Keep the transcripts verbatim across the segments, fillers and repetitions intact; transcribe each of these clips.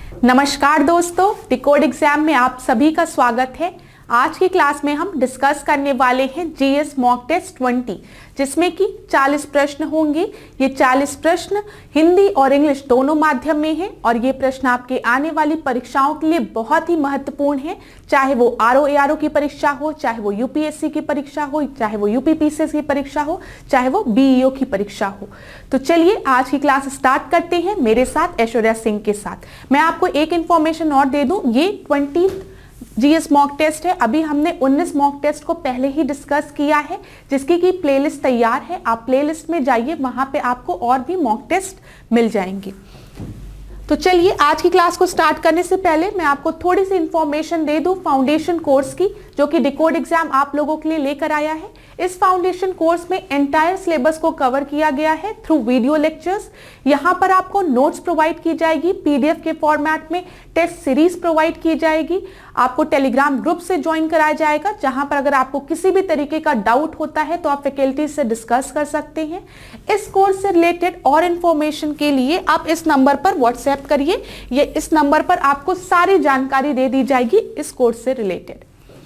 नमस्कार दोस्तों, decode exam में आप सभी का स्वागत है। आज की क्लास में हम डिस्कस करने वाले हैं जीएस मॉक टेस्ट बीस, जिसमें कि चालीस प्रश्न होंगे। ये चालीस प्रश्न हिंदी और इंग्लिश दोनों माध्यम में हैं और ये प्रश्न आपके आने वाली परीक्षाओं के लिए बहुत ही महत्वपूर्ण है, चाहे वो R O A R O की परीक्षा हो, चाहे वो यू पी एस सी की परीक्षा हो, चाहे वो U P P C S की परीक्षा हो, चाहे वो बी ई ओ की परीक्षा हो। तो चलिए आज की क्लास स्टार्ट करते हैं मेरे साथ ऐश्वर्या सिंह के साथ। मैं आपको एक इंफॉर्मेशन और दे दूं, ये ट्वेंटी जीएस मॉक टेस्ट है। अभी हमने उन्नीस मॉक टेस्ट को पहले ही डिस्कस किया है, जिसकी की प्लेलिस्ट तैयार है। आप प्लेलिस्ट में जाइए, वहां पे आपको और भी मॉक टेस्ट मिल जाएंगे। तो चलिए आज की क्लास को स्टार्ट करने से पहले मैं आपको थोड़ी सी इंफॉर्मेशन दे दूं फाउंडेशन कोर्स की, जो कि डिकोड एग्जाम आप लोगों के लिए लेकर आया है। इस फाउंडेशन कोर्स में एंटायर सिलेबस को कवर किया गया है थ्रू वीडियो लेक्चर्स। यहाँ पर आपको नोट्स प्रोवाइड की जाएगी, पीडीएफ के फॉर्मेट में टेस्ट सीरीज प्रोवाइड की जाएगी। आपको टेलीग्राम ग्रुप से ज्वाइन कराया जाएगा, जहां पर अगर आपको किसी भी तरीके का डाउट होता है तो आप फैकल्टी से डिस्कस कर सकते हैं। इस कोर्स से रिलेटेड और इंफॉर्मेशन के लिए आप इस नंबर पर व्हाट्सएप करिए, ये इस नंबर पर आपको सारी जानकारी दे दी जाएगी इस कोर्स से रिलेटेड।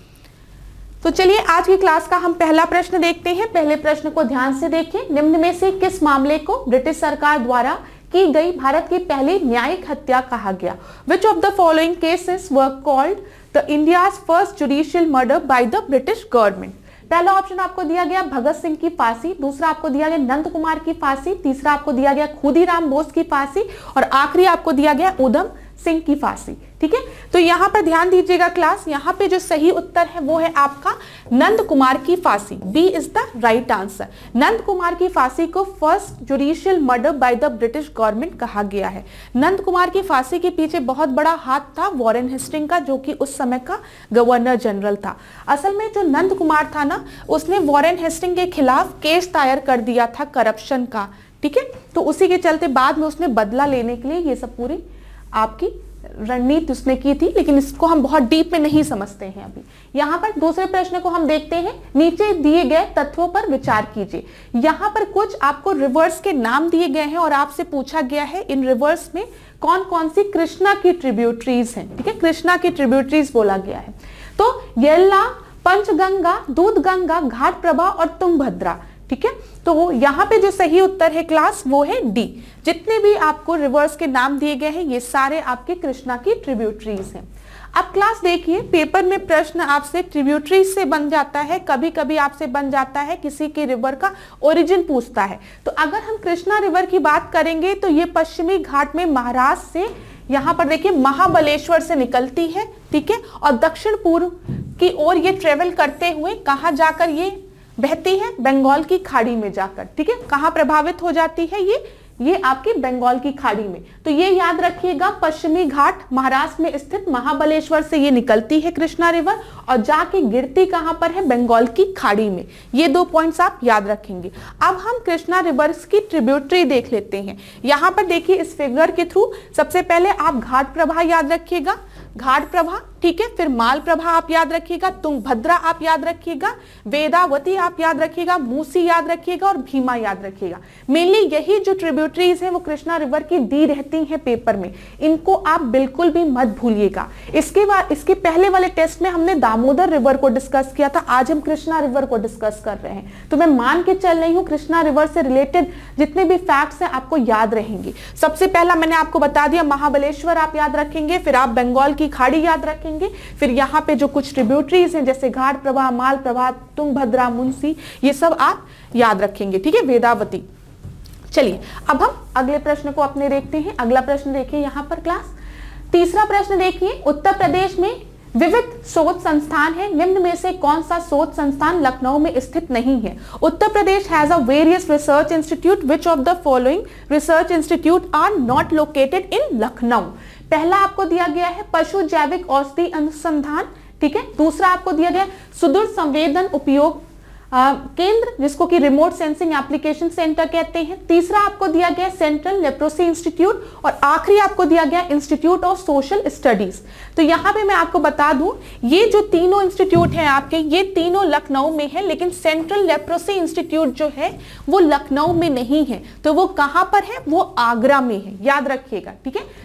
तो चलिए आज की क्लास का हम पहला प्रश्न देखते हैं। पहले प्रश्न को ध्यान से देखिए। निम्न में से किस मामले को ब्रिटिश सरकार द्वारा की गई भारत की पहली न्यायिक हत्या कहा गया? Which of the following cases were called the India's first judicial murder by the British government? पहला ऑप्शन आपको दिया गया भगत सिंह की फांसी, दूसरा आपको दिया गया नंद कुमार की फांसी, तीसरा आपको दिया गया खुदीराम बोस की फांसी और आखिरी आपको दिया गया उधम सिंह की फांसी। ठीक है, तो यहां पर ध्यान दीजिएगा क्लास, यहां पे जो सही उत्तर है वो है आपका नंद कुमार की फांसी। B is the right answer. Nand Kumar की फांसी को first judicial murder by the British government कहा गया है। नंद कुमार की फांसी के पीछे बहुत बड़ा हाथ था वॉरेन हेस्टिंग का, जो कि उस समय का गवर्नर जनरल था। असल में जो नंद कुमार था ना, उसने वॉरेन हेस्टिंग के खिलाफ केस दायर कर दिया था करप्शन का। ठीक है, तो उसी के चलते बाद में उसने बदला लेने के लिए ये सब पूरी आपकी रणनीति उसने की थी, लेकिन इसको हम बहुत डीप में नहीं समझते हैं अभी। यहाँ पर दूसरे प्रश्न को हम देखते हैं। नीचे दिए गए तथ्यों पर विचार कीजिए। यहाँ पर कुछ आपको रिवर्स के नाम दिए गए हैं और आपसे पूछा गया है इन रिवर्स में कौन कौन सी कृष्णा की ट्रिब्यूटरीज हैं। ठीक है, कृष्णा की ट्रिब्यूटरीज बोला गया है। तो येल्ला, पंचगंगा, दूधगंगा, घाट प्रभा और तुंगभद्रा। ठीक है, तो यहाँ पे जो सही उत्तर है क्लास वो है डी। जितने भी आपको रिवर्स के नाम दिए गए हैं ये सारे आपके कृष्णा की ट्रिब्यूटरीज हैं। अब क्लास देखिए, पेपर में प्रश्न आपसे ट्रिब्यूटरीज से बन जाता है, कभी कभी आपसे बन जाता है किसी के रिवर का ओरिजिन पूछता है। तो अगर हम कृष्णा रिवर की बात करेंगे तो ये पश्चिमी घाट में महाराष्ट्र से यहाँ पर देखिए महाबलेश्वर से निकलती है। ठीक है, और दक्षिण पूर्व की ओर ये ट्रेवल करते हुए कहाँ जाकर ये बहती है? बंगाल की खाड़ी में जाकर। ठीक है, कहां प्रभावित हो जाती है ये? ये आपकी बंगाल की खाड़ी में। तो ये याद रखिएगा, पश्चिमी घाट महाराष्ट्र में स्थित महाबलेश्वर से ये निकलती है कृष्णा रिवर और जाके गिरती कहां पर है? बंगाल की खाड़ी में। ये दो पॉइंट्स आप याद रखेंगे। अब हम कृष्णा रिवर की ट्रिब्यूटरी देख लेते हैं। यहां पर देखिए इस फिगर के थ्रू सबसे पहले आप घाट प्रभा याद रखिएगा, घाट प्रभा। ठीक है, फिर माल प्रभा आप याद रखिएगा, तुंगभद्रा आप याद रखिएगा, वेदावती आप याद रखिएगा, मूसी याद रखिएगा और भीमा याद रखिएगा। मेनली यही जो ट्रिब्यूटरीज हैं वो कृष्णा रिवर की दी रहती हैं पेपर में, इनको आप बिल्कुल भी मत भूलिएगा। इसके बाद इसके पहले वाले टेस्ट में हमने दामोदर रिवर को डिस्कस किया था, आज हम कृष्णा रिवर को डिस्कस कर रहे हैं। तो मैं मान के चल रही हूँ कृष्णा रिवर से रिलेटेड जितने भी फैक्ट्स हैं आपको याद रहेंगे। सबसे पहला मैंने आपको बता दिया महाबलेश्वर आप याद रखेंगे, फिर आप बंगाल की खाड़ी याद रखेंगे, फिर यहाँ पे जो कुछ ट्रिब्यूटरीज हैं जैसे घाट प्रभा, माल प्रभा, तुंगभद्रा, मुंसी, ये सब आप याद रखेंगे। ठीक है, वेदावती। चलिए अब हम अगले प्रश्न को अपने देखते हैं। अगला प्रश्न देखिए यहाँ पर क्लास, तीसरा प्रश्न देखिए। उत्तर प्रदेश में विविध शोध संस्थान है, निम्न में से कौन सा शोध संस्थान लखनऊ में स्थित नहीं है? Uttar Pradesh has a various research institute, which of the following research institute are not located in Lucknow? पहला आपको दिया गया है पशु जैविक औषधि अनुसंधान। ठीक है, दूसरा आपको दिया गया सुदूर संवेदन उपयोग आ, केंद्र, जिसको कि रिमोट सेंसिंग एप्लीकेशन सेंटर कहते हैं। तीसरा आपको दिया गया सेंट्रल लेप्रोसी इंस्टीट्यूट और आखिरी आपको दिया गया इंस्टीट्यूट ऑफ सोशल स्टडीज। तो यहाँ पे मैं आपको बता दूं, ये जो तीनों इंस्टीट्यूट हैं आपके, ये तीनों लखनऊ में है, लेकिन सेंट्रल लेप्रोसी इंस्टीट्यूट जो है वो लखनऊ में नहीं है। तो वो कहाँ पर है? वो आगरा में है, याद रखिएगा। ठीक है,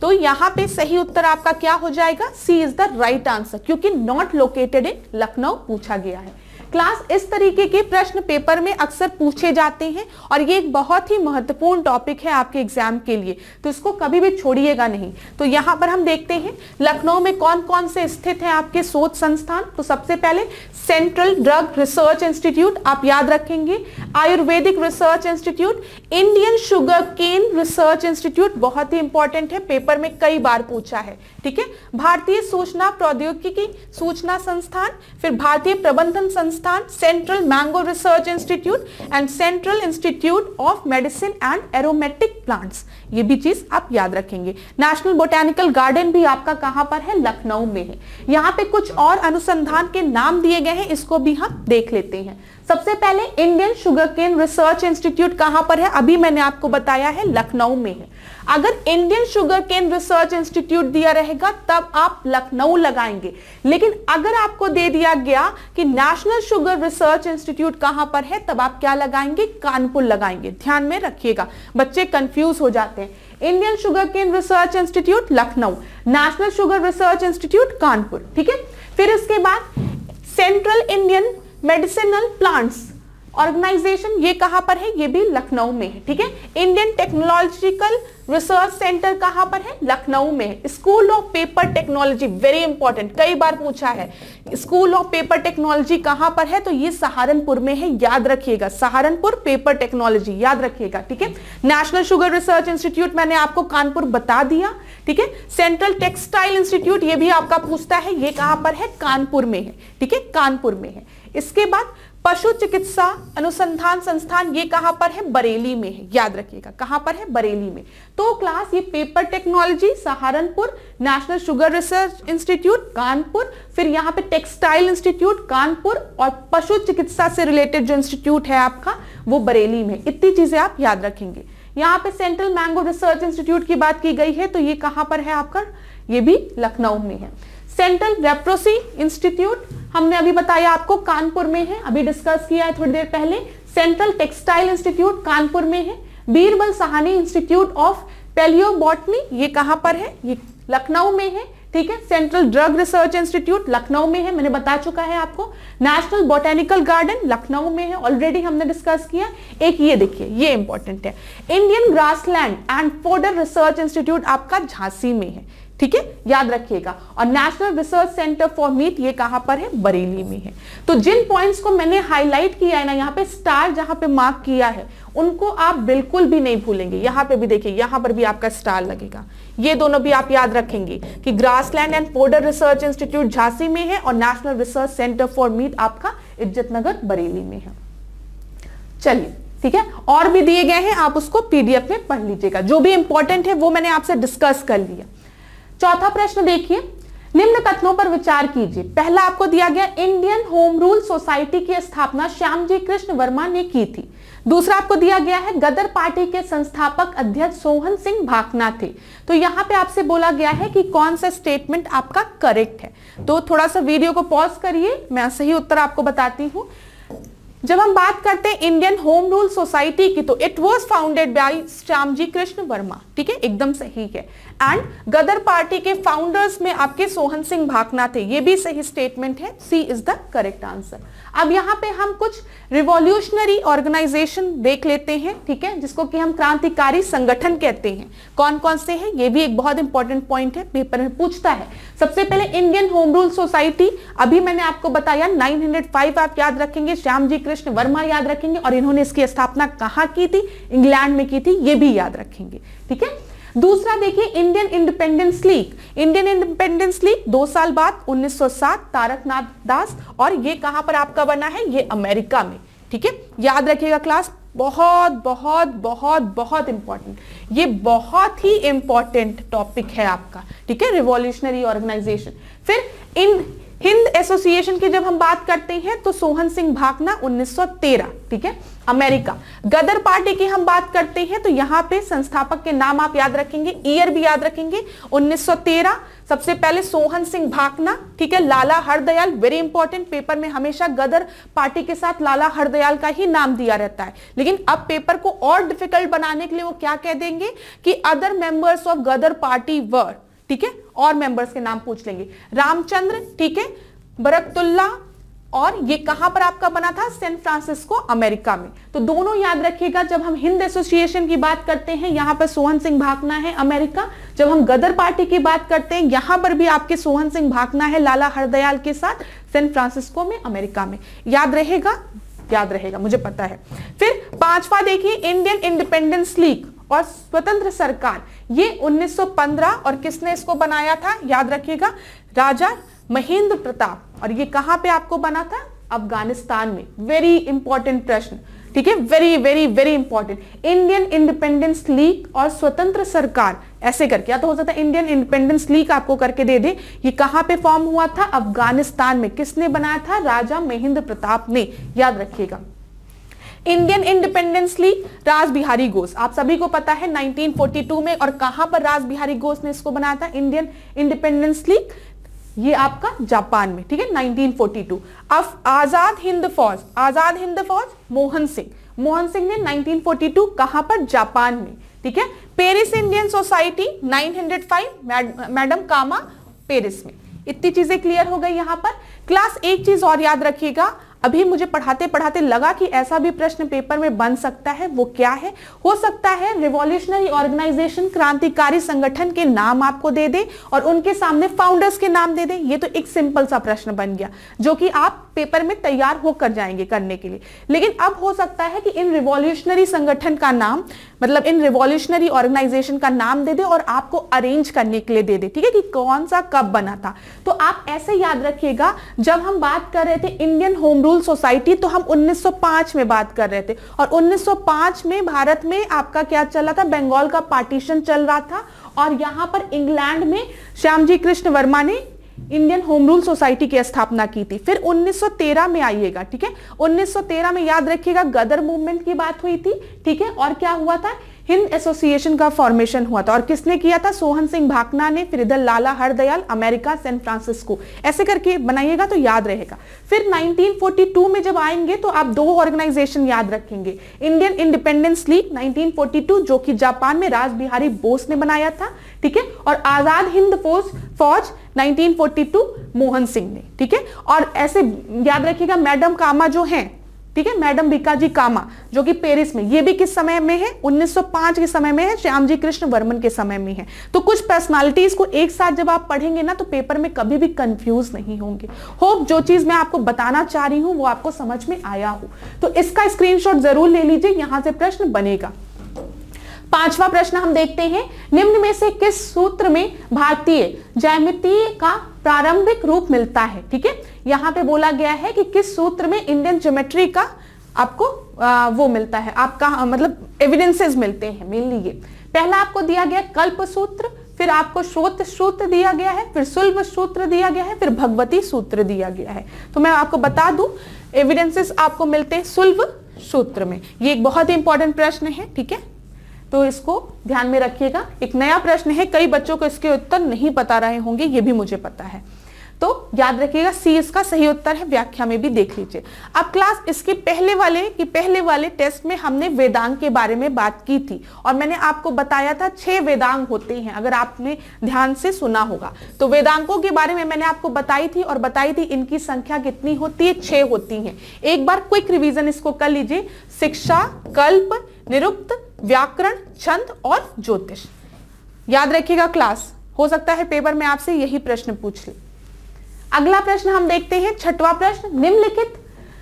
तो यहाँ पे सही उत्तर आपका क्या हो जाएगा, C is the right answer, क्योंकि नॉट लोकेटेड इन लखनऊ पूछा गया है। क्लास इस तरीके के प्रश्न पेपर में अक्सर पूछे जाते हैं और ये एक बहुत ही महत्वपूर्ण टॉपिक है आपके एग्जाम के लिए, तो इसको कभी भी छोड़िएगा नहीं। तो यहाँ पर हम देखते हैं लखनऊ में कौन कौन से स्थित हैं आपके शोध संस्थान। तो सबसे पहले सेंट्रल ड्रग रिसर्च इंस्टीट्यूट आप याद रखेंगे, ayurvedic research institute, Indian sugar cane research institute, बहुत ही इंपॉर्टेंट है, पेपर में कई बार पूछा है, ठीक है। भारतीय सूचना प्रौद्योगिकी सूचना संस्थान, फिर भारतीय प्रबंधन संस्थान, central mango research institute and central institute of medicine and aromatic plants, ये भी चीज आप याद रखेंगे। नेशनल बोटेनिकल गार्डन भी आपका कहां पर है, लखनऊ में है। यहाँ पे कुछ और अनुसंधान के नाम दिए गए हैं, इसको भी हम देख लेते हैं। सबसे पहले Indian sugar cane research institute कहां पर है, अभी मैंने आपको बताया है लखनऊ में है। अगर Indian sugar cane research institute दिया रहेगा तब आप लखनऊ लगाएंगे, लेकिन अगर आपको दे दिया गया कि नेशनल शुगर रिसर्च इंस्टीट्यूट कहां पर है तब आप क्या लगाएंगे, कानपुर लगाएंगे। ध्यान में रखिएगा, बच्चे कंफ्यूज हो जाते हैं। Indian sugar cane research institute Lucknow, national sugar research institute Kanpur, ठीक है। फिर इसके बाद central Indian medicinal plants organisation, ये कहां पर है, ये भी लखनऊ में है, ठीक है। इंडियन टेक्नोलॉजिकल रिसर्च सेंटर कहां पर है, लखनऊ में है। School of paper technology, very important, कई बार पूछा है, स्कूल ऑफ पेपर टेक्नोलॉजी कहां पर है, तो ये सहारनपुर में है, याद रखिएगा, सहारनपुर पेपर टेक्नोलॉजी याद रखिएगा, ठीक है। नेशनल शुगर रिसर्च इंस्टीट्यूट मैंने आपको कानपुर बता दिया, ठीक है। सेंट्रल टेक्सटाइल इंस्टीट्यूट, ये भी आपका पूछता है, ये कहां पर है, कानपुर में है, ठीक है, कानपुर में है। इसके बाद पशु चिकित्सा अनुसंधान संस्थान, ये कहां पर है, बरेली में है, याद रखिएगा, कहां पर है, बरेली में। तो क्लास ये paper technology Saharanpur, national sugar research institute Kanpur, फिर यहां पे टेक्सटाइल इंस्टीट्यूट कानपुर और पशु चिकित्सा से रिलेटेड जो इंस्टीट्यूट है आपका वो बरेली में। इतनी चीजें आप याद रखेंगे। यहाँ पे सेंट्रल मैंगो रिसर्च इंस्टीट्यूट की बात की गई है, तो ये कहां पर है आपका, ये भी लखनऊ में है। सेंट्रल लेप्रोसी इंस्टीट्यूट हमने अभी बताया आपको कानपुर में है, अभी डिस्कस किया है थोड़ी देर पहले। सेंट्रल टेक्सटाइल इंस्टीट्यूट कानपुर में है। Birbal Sahni institute of palaeobotany, ये कहां पर है, ये लखनऊ में है, ठीक है। Central drug research institute Lucknow में है, मैंने बता चुका है आपको। नेशनल बोटेनिकल गार्डन लखनऊ में है, ऑलरेडी हमने डिस्कस किया। एक ये देखिए, ये इंपॉर्टेंट है, Indian grassland and fodder research institute आपका झांसी में है, ठीक है, याद रखिएगा। और national research centre for meat, ये कहां पर है, बरेली में है। तो जिन पॉइंट्स को मैंने हाईलाइट किया है ना, यहाँ पे स्टार जहां पे मार्क किया है, उनको आप बिल्कुल भी नहीं भूलेंगे। यहाँ पे भी देखिए, यहाँ पर भी आपका स्टार लगेगा, ये दोनों भी आप याद रखेंगे कि grassland and fodder research institute Jhansi में है और national research centre for meat आपका इज्जतनगर बरेली में है। चलिए, ठीक है, और भी दिए गए हैं, आप उसको पीडीएफ में पढ़ लीजिएगा, जो भी इंपॉर्टेंट है वो मैंने आपसे डिस्कस कर लिया। चौथा प्रश्न देखिए, निम्न कथनों पर विचार कीजिए। पहला आपको दिया गया, इंडियन होम रूल सोसाइटी की स्थापना श्यामजी कृष्ण वर्मा ने की थी। दूसरा आपको दिया गया है, गदर पार्टी के संस्थापक अध्यक्ष सोहन सिंह भाकना थे। तो यहाँ पे आपसे बोला गया है कि कौन सा स्टेटमेंट आपका करेक्ट है। तो थोड़ा सा वीडियो को पॉज करिए, मैं सही उत्तर आपको बताती हूँ। जब हम बात करते हैं इंडियन होम रूल सोसाइटी की, तो it was founded by Shyamji Krishna Varma, ठीक है, एकदम सही है। एंड गदर पार्टी के फाउंडर्स में आपके सोहन सिंह भाकना थे, ये भी सही स्टेटमेंट है, C is the correct answer. अब यहाँ पे हम कुछ रिवॉल्यूशनरी ऑर्गेनाइजेशन देख लेते हैं, ठीक है, जिसको कि हम क्रांतिकारी संगठन कहते हैं। कौन कौन से हैं, ये भी एक बहुत इंपॉर्टेंट पॉइंट है, पेपर में पूछता है। सबसे पहले इंडियन होम रूल सोसाइटी, अभी मैंने आपको बताया नाइन हंड्रेड फाइव आप याद रखेंगे, श्यामजी कृष्ण वर्मा याद रखेंगे, और इन्होंने इसकी स्थापना कहाँ की थी, इंग्लैंड में की थी, ये भी याद रखेंगे, ठीक है। दूसरा देखिए, Indian independence league, Indian independence league दो साल बाद उन्नीस सौ सात, तारकनाथ दास, और ये कहां पर आपका बना है, ये अमेरिका में, ठीक है, याद रखिएगा क्लास, बहुत बहुत बहुत बहुत इंपॉर्टेंट, ये बहुत ही इंपॉर्टेंट टॉपिक है आपका, ठीक है, रिवॉल्यूशनरी ऑर्गेनाइजेशन। फिर इन हिंद एसोसिएशन की जब हम बात करते हैं तो सोहन सिंह भाकना उन्नीस सौ तेरह, ठीक है, अमेरिका। गदर पार्टी की हम बात करते हैं तो यहाँ पे संस्थापक के नाम आप याद रखेंगे, ईयर भी याद रखेंगे, उन्नीस सौ तेरह। सबसे पहले सोहन सिंह भाकना, ठीक है, Lala Hardayal, very important, paper में हमेशा गदर पार्टी के साथ लाला हरदयाल का ही नाम दिया रहता है, लेकिन अब पेपर को और डिफिकल्ट बनाने के लिए वो क्या कह देंगे कि other members of Ghadar party were, ठीक है, और मेंबर्स के नाम पूछ लेंगे। रामचंद्र, ठीक है, बरकतुल्ला, और ये कहां पर आपका बना था, सैन फ्रांसिस्को, अमेरिका में। तो दोनों याद रखिएगा, जब हम हिंद एसोसिएशन की बात करते हैं यहां पर सोहन सिंह भाकना है अमेरिका, जब हम गदर पार्टी की बात करते हैं यहां पर भी आपके सोहन सिंह भाकना है लाला हरदयाल के साथ, सैन फ्रांसिस्को में, अमेरिका में। याद रहेगा, याद रहेगा, मुझे पता है। फिर पांचवा देखिए, इंडियन इंडिपेंडेंस लीग और स्वतंत्र सरकार, ये उन्नीस सौ पंद्रह, और किसने इसको बनाया था, याद रखिएगा, राजा महेंद्र प्रताप, और ये कहां पे आपको बना था, अफगानिस्तान में। वेरी इंपॉर्टेंट प्रश्न, ठीक है, very very very important. Indian independence league और स्वतंत्र सरकार, ऐसे करके, या तो हो सकता है इंडियन इंडिपेंडेंस लीग आपको करके दे दे। ये कहां पे फॉर्म हुआ था, अफगानिस्तान में। किसने बनाया था, राजा महेंद्र प्रताप ने, याद रखिएगा। इंडियन इंडिपेंडेंस लीग, रास बिहारी घोष, आप सभी को पता है नाइनटीन फोर्टी टू में, और कहां पर रास बिहारी घोष ने इसको बनाया था, इंडियन इंडिपेंडेंस लीग, ये आपका जापान में, ठीक है, नाइनटीन फोर्टी टू। अब आजाद हिंद फौज, आजाद हिंद फौज, मोहन सिंह, मोहन सिंह ने नाइनटीन फोर्टी टू, कहां पर, जापान में, ठीक है। Paris Indian society nine hundred five, madam Cama, Paris में। इतनी चीजें क्लियर हो गई यहां पर। क्लास एक चीज और याद रखिएगा, अभी मुझे पढ़ाते पढ़ाते लगा कि ऐसा भी प्रश्न पेपर में बन सकता है, वो क्या है, हो सकता है रिवॉल्यूशनरी ऑर्गेनाइजेशन, क्रांतिकारी संगठन के नाम आपको दे दे और उनके सामने फाउंडर्स के नाम दे दे। ये तो एक सिंपल सा प्रश्न बन गया जो कि आप पेपर में तैयार होकर जाएंगे करने के लिए। लेकिन अब हो सकता है कि इन रिवॉल्यूशनरी संगठन का नाम, मतलब इन रिवॉल्यूशनरी ऑर्गेनाइजेशन का नाम दे दे और आपको अरेंज करने के लिए दे दे, ठीक है, कि कौन सा कब बना था। तो आप ऐसे याद रखिएगा, जब हम बात कर रहे थे इंडियन होम रूल सोसाइटी तो हम उन्नीस सौ पाँच में बात कर रहे थे, और उन्नीस सौ पाँच में भारत में आपका क्या चल रहा था, बंगाल का पार्टीशन चल रहा था, और यहां पर इंग्लैंड में श्यामजी कृष्ण वर्मा ने इंडियन होम रूल सोसाइटी की स्थापना की थी। फिर उन्नीस सौ तेरह में आइएगा, ठीक है, उन्नीस सौ तेरह में याद रखिएगा गदर मूवमेंट की बात हुई थी, ठीक है, और क्या हुआ था, हिंद एसोसिएशन का फॉर्मेशन हुआ था, और किसने किया था, सोहन सिंह भाकना ने, फिर इधर लाला हरदयाल, अमेरिका, सैन फ्रांसिस्को, ऐसे करके बनाइएगा तो याद रहेगा। फिर नाइनटीन फोर्टी टू में जब आएंगे तो आप दो ऑर्गेनाइजेशन याद रखेंगे, Indian independence league nineteen forty two जो कि जापान में रास बिहारी बोस ने बनाया था, ठीक है, और आजाद Hind Fauj Fauj nineteen forty two Mohan Singh ने, ठीक है। और ऐसे याद रखिएगा मैडम कामा जो हैं, ठीक है, मैडम भिकाजी कामा जो कि पेरिस में, ये भी किस समय में है, उन्नीस सौ पाँच के समय में है, श्यामजी कृष्ण वर्मन के समय में है। तो कुछ पर्सनालिटीज को एक साथ जब आप पढ़ेंगे ना तो पेपर में कभी भी कंफ्यूज नहीं होंगे। होप जो चीज मैं आपको बताना चाह रही हूं वो आपको समझ में आया हो, तो इसका स्क्रीनशॉट जरूर ले लीजिए, यहां से प्रश्न बनेगा। पांचवा प्रश्न हम देखते हैं, निम्न में से किस सूत्र में भारतीय ज्यामितीय का प्रारंभिक रूप मिलता है, ठीक है। यहां पे बोला गया है कि किस सूत्र में इंडियन ज्योमेट्री का आपको आ, वो मिलता है, आपका मतलब एविडेंसेस मिलते हैं मेनली। ये पहला आपको दिया गया कल्प सूत्र, फिर आपको श्रोत सूत्र दिया गया है, फिर सुलभ सूत्र दिया गया है, फिर भगवती सूत्र दिया गया है। तो मैं आपको बता दूं, एविडेंसेस आपको मिलते हैं सुलभ सूत्र में। ये एक बहुत ही इंपॉर्टेंट प्रश्न है, ठीक है, तो इसको ध्यान में रखिएगा। एक नया प्रश्न है, कई बच्चों को इसके उत्तर नहीं पता रहे होंगे, ये भी मुझे पता है, तो याद रखिएगा सी इसका सही उत्तर है, व्याख्या में भी देख लीजिए। अब क्लास इसके पहले वाले कि पहले वाले टेस्ट में हमने वेदांग के बारे में बात की थी, और मैंने आपको बताया था छह वेदांग होते हैं, अगर आपने ध्यान से सुना होगा तो वेदांगों के बारे में मैंने आपको बताई थी, और बताई थी इनकी संख्या कितनी होती है, छह होती है। एक बार क्विक रिवीजन इसको कर लीजिए, शिक्षा, कल्प, निरुक्त, व्याकरण, छंद और ज्योतिष। याद रखिएगा क्लास, हो सकता है पेपर में आपसे यही प्रश्न पूछ ले। अगला प्रश्न हम देखते हैं, छठवां प्रश्न, निम्नलिखित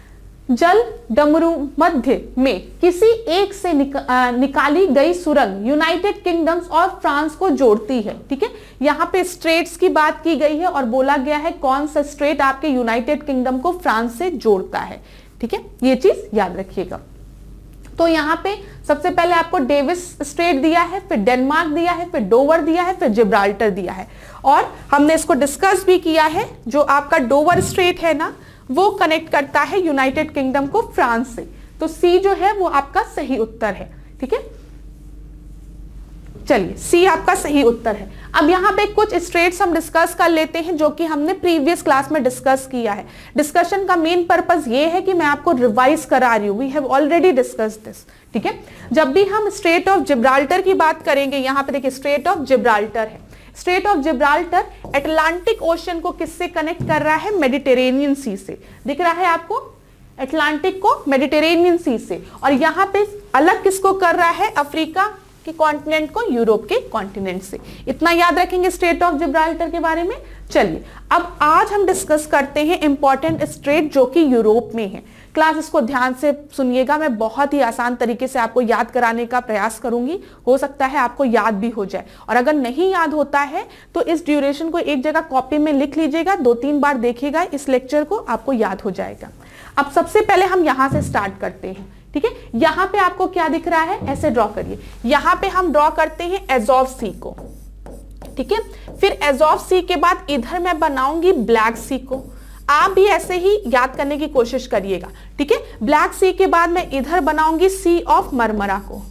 जल डमरू मध्य में किसी एक से निक, आ, निकाली गई सुरंग यूनाइटेड किंगडम्स और फ्रांस को जोड़ती है, ठीक है। यहाँ पे स्ट्रेट्स की बात की गई है और बोला गया है कौन सा स्ट्रेट आपके यूनाइटेड किंगडम को फ्रांस से जोड़ता है, ठीक है, ये चीज याद रखिएगा। तो यहाँ पे सबसे पहले आपको डेविस स्ट्रेट दिया है, फिर डेनमार्क दिया है, फिर डोवर दिया है, फिर जिब्राल्टर दिया है, और हमने इसको डिस्कस भी किया है। जो आपका डोवर स्ट्रेट है ना, वो कनेक्ट करता है यूनाइटेड किंगडम को फ्रांस से, तो सी जो है वो आपका सही उत्तर है। ठीक है, चलिए सी आपका सही उत्तर है। अब यहाँ पे कुछ स्ट्रेट्स हम डिस्कस कर लेते हैं जो कि हमने प्रीवियस क्लास में डिस्कस किया है। डिस्कशन का मेन पर्पस ये है कि मैं आपको रिवाइज करा रही हूँ, we have already discuss this. ठीक है, जब भी हम स्ट्रेट ऑफ जिब्राल्टर की बात करेंगे, यहाँ पे देखिए स्ट्रेट ऑफ जिब्राल्टर है। Strait of Gibraltar Atlantic ocean को किससे कनेक्ट कर रहा है? मेडिटेरेनियन सी से। दिख रहा है आपको, अटलांटिक को मेडिटेरेनियन सी से, और यहाँ पे अलग किसको कर रहा है? अफ्रीका के कॉन्टिनेंट को यूरोप के कॉन्टिनेंट से। इतना याद रखेंगे स्ट्रेट ऑफ जिब्राल्टर के बारे में। चलिए अब आज हम डिस्कस करते हैं इंपॉर्टेंट स्ट्रेट जो कि यूरोप में है। क्लास इसको ध्यान से सुनिएगा, मैं बहुत ही आसान तरीके से आपको याद कराने का प्रयास करूंगी, हो सकता है आपको याद भी हो जाए, और अगर नहीं याद होता है तो इस ड्यूरेशन को एक जगह कॉपी में लिख लीजिएगा, दो तीन बार देखिएगा इस लेक्चर को, आपको याद हो जाएगा। अब सबसे पहले हम यहां से स्टार्ट करते हैं। ठीक है, यहां पे आपको क्या दिख रहा है? ऐसे ड्रॉ करिए। यहां पे हम ड्रॉ करते हैं एजोव सी को। ठीक है, फिर एजोव सी के बाद इधर मैं बनाऊंगी ब्लैक सी को। आप भी ऐसे ही याद करने की कोशिश करिएगा। ठीक है, ब्लैक सी के बाद मैं इधर बनाऊंगी सी ऑफ मरमरा को।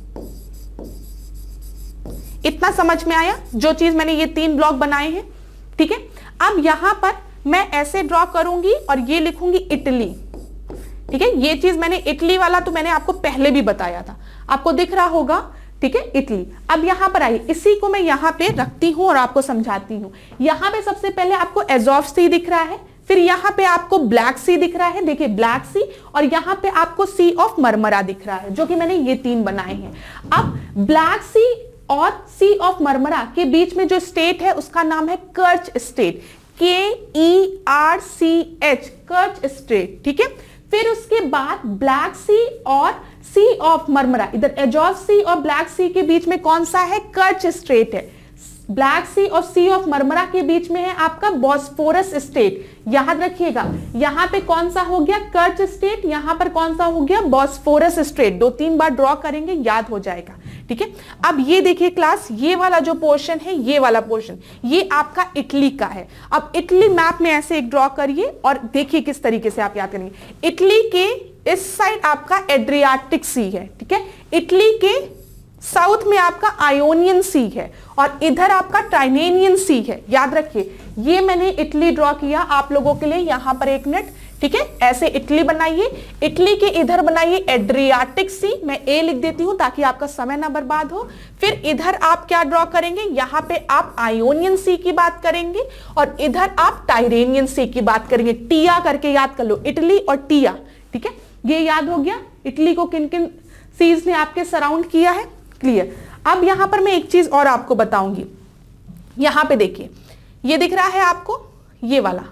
इतना समझ में आया जो चीज मैंने ये तीन ब्लॉक बनाए हैं। ठीक है, अब यहां पर मैं ऐसे ड्रॉ करूंगी और ये लिखूंगी इटली। ठीक है, ये चीज मैंने इटली वाला तो मैंने आपको पहले भी बताया था, आपको दिख रहा होगा। ठीक है, इटली। अब यहां पर आइए, इसी को मैं यहां पे रखती हूं और आपको समझाती हूं। यहां पे सबसे पहले आपको एजोव सी दिख रहा है, फिर यहां पे आपको ब्लैक सी दिख रहा है, देखिए ब्लैक सी, और यहां पे आपको सी ऑफ मरमरा दिख रहा है, जो कि मैंने ये तीन बनाए हैं। अब ब्लैक सी और सी ऑफ मरमरा के बीच में जो स्टेट है उसका नाम है Kerch strait, K E R C H, Kerch strait. ठीक है, फिर उसके बाद ब्लैक सी और सी ऑफ मरमरा, इधर एजोव सी और ब्लैक सी के बीच में कौन सा है? कर्च स्ट्रेट है। ब्लैक सी और सी ऑफ मरमरा के बीच में है आपका बॉस्फोरस स्टेट। याद रखिएगा, यहां पे कौन सा हो गया? कर्च स्टेट, यहां पर कौन सा हो गया? Bosphorus strait. दो तीन बार ड्रॉ करेंगे, याद हो जाएगा। ठीक है, अब ये देखिए क्लास, ये वाला जो पोर्शन है, ये वाला पोर्शन, ये आपका इटली का है। अब इटली मैप में ऐसे एक ड्रॉ करिए और देखिए किस तरीके से आप याद करेंगे। इटली के इस साइड आपका एड्रियाटिक सी है। ठीक है, इटली के साउथ में आपका आयोनियन सी है, और इधर आपका टाइटेनियन सी है। याद रखिए, ये मैंने इटली ड्रॉ किया आप लोगों के लिए, यहां पर एक मिनट। ठीक है, ऐसे इटली बनाइए, इटली के इधर बनाइए एड्रियाटिक सी, मैं ए लिख देती हूं ताकि आपका समय ना बर्बाद हो। फिर इधर आप क्या ड्रॉ करेंगे? यहां पे आप आयोनियन सी की बात करेंगे, और इधर आप टाइटेनियन सी की बात करेंगे। टिया करके याद कर लो, इटली और टिया। ठीक है, ये याद हो गया इटली को किन किन सीज ने आपके सराउंड किया है। क्लियर। अब यहां पर मैं एक चीज और आपको बताऊंगी। यहां पे देखिए, ये दिख रहा है आपको, ये वाला,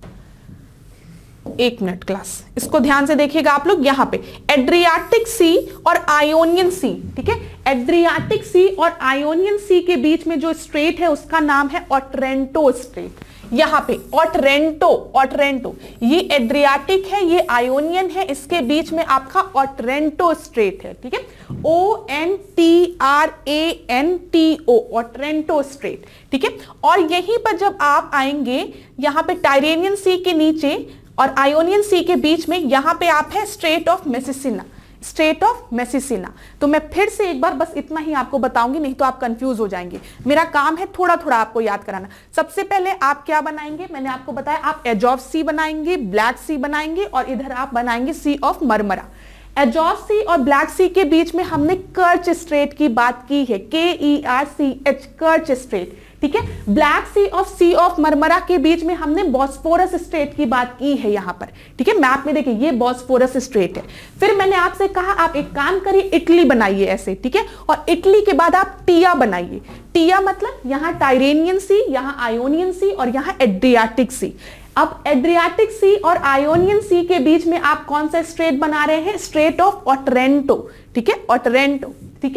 एक मिनट क्लास, इसको ध्यान से देखिएगा आप लोग। यहां पे एड्रियाटिक सी और आयोनियन सी। ठीक है, एड्रियाटिक सी और आयोनियन सी के बीच में जो स्ट्रेट है उसका नाम है ओट्रेंटो स्ट्रेट। यहां पे ओट्रेंटो, ओट्रेंटो, ये एड्रियाटिक है, ये आयोनियन है, इसके बीच में आपका ओट्रेंटो स्ट्रेट है। ठीक है, O N T R A N T O, Otranto strait. ठीक है, और यहीं पर जब आप आएंगे, यहां पे टाइटेनियन सी के नीचे और आयोनियन सी के बीच में यहां पे आप है strait of Messina, strait of Messina. तो मैं फिर से एक बार बस इतना ही आपको बताऊंगी, नहीं तो आप कंफ्यूज हो जाएंगे। मेरा काम है थोड़ा थोड़ा आपको याद कराना। सबसे पहले आप क्या बनाएंगे? मैंने आपको बताया, आप एजोव सी बनाएंगे, ब्लैक सी बनाएंगे, और इधर आप बनाएंगे sea of Marmara. Azov sea और ब्लैक सी के बीच में हमने कर्च स्ट्रेट की बात की है, K E R C H, Kerch strait. ठीक है, ब्लैक सी और सी ऑफ मरमरा के बीच में हमने बॉस्फोरस स्ट्रेट की बात की है यहां पर। ठीक है, मैप में देखिए ये बॉस्फोरस स्ट्रेट है। फिर मैंने आपसे कहा आप एक काम करिए, इटली बनाइए ऐसे। ठीक है, और इटली के बाद आप टिया बनाइए। टिया मतलब यहां टाइटेनियन सी, यहां आयोनियन सी, और यहां एड्रियाटिक सी। अब एड्रियाटिक सी और आयोनियन सी के बीच में आप कौन सा स्ट्रेट बना रहे हैं? Strait of Otranto. ठीक है, ओट्रेंटो। ठीक है,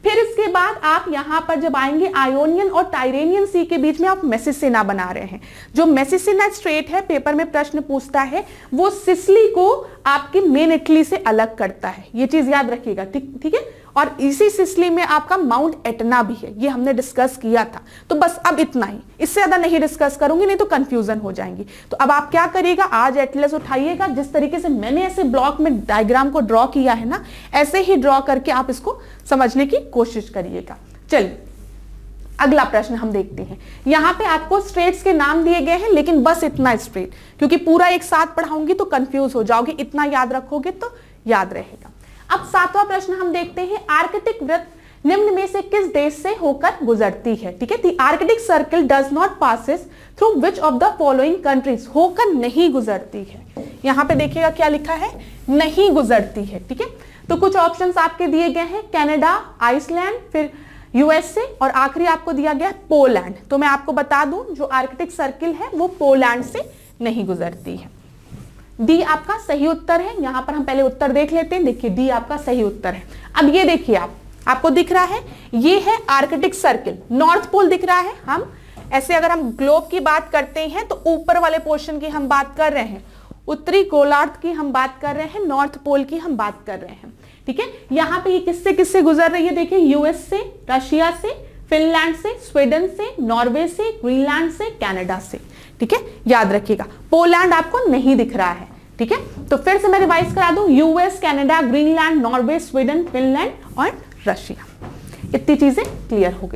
फिर इसके बाद आप यहां पर जब आएंगे आयोनियन और टाइरेनियन सी के बीच में आप मेसिसिना बना रहे हैं। जो मेसिसिना स्ट्रेट है, पेपर में प्रश्न पूछता है, वो सिसिली को आपके मेन इटली से अलग करता है, ये चीज याद रखिएगा। ठीक ठीक है। और इसी सिसिली में आपका माउंट एटना भी है, ये हमने डिस्कस किया था। तो बस अब इतना ही, इससे ज्यादा नहीं डिस्कस करूंगी, नहीं तो कंफ्यूजन हो जाएंगी। तो अब आप क्या करिएगा, आज एटलस उठाइएगा, जिस तरीके से मैंने ऐसे ब्लॉक में डायग्राम को ड्रॉ किया है ना, ऐसे ही ड्रॉ करके आप इसको समझने की कोशिश करिएगा। चलिए अगला प्रश्न हम देखते हैं। यहां पे आपको स्ट्रेट्स के नाम दिए गए हैं, लेकिन बस इतना स्ट्रेट, क्योंकि पूरा एक साथ पढ़ाऊंगी तो कंफ्यूज हो जाओगे, इतना याद रखोगे तो याद रहेगा। अब सातवां प्रश्न हम देखते हैं, आर्कटिक वृत्त निम्न में से किस देश से होकर गुजरती है। ठीक है, the Arctic circle does not passes through which of the following countries, होकर नहीं गुजरती है। यहां पे देखिएगा क्या लिखा है, नहीं गुजरती है। ठीक है, तो कुछ ऑप्शंस आपके दिए गए हैं, कनाडा, आइसलैंड, फिर यूएसए और आखिरी आपको दिया गया है पोलैंड। तो मैं आपको बता दूं, जो आर्कटिक सर्कल है वो पोलैंड से नहीं गुजरती है। डी आपका सही उत्तर है। यहां पर हम पहले उत्तर देख लेते हैं। देखिए डी आपका सही उत्तर है। अब ये देखिए, आप आपको दिख रहा है, ये है आर्कटिक सर्कल, नॉर्थ पोल दिख रहा है। हम ऐसे अगर हम ग्लोब की बात करते हैं तो ऊपर वाले पोर्शन की हम बात कर रहे हैं, उत्तरी गोलार्ध की हम बात कर रहे हैं, नॉर्थ पोल की हम बात कर रहे हैं। ठीक है, यहां पे ये किससे किससे गुजर रही है, देखिए यूएस से, रशिया से, फिनलैंड से, स्वीडन से, नॉर्वे से, ग्रीनलैंड से, कनाडा से। ठीक है, याद रखिएगा। पोलैंड आपको नहीं दिख रहा है। ठीक है, तो फिर से मैं रिवाइज करा दूं, US, Canada, Greenland, Norway, Sweden, Finland और रशिया। इतनी चीजें क्लियर हो गई।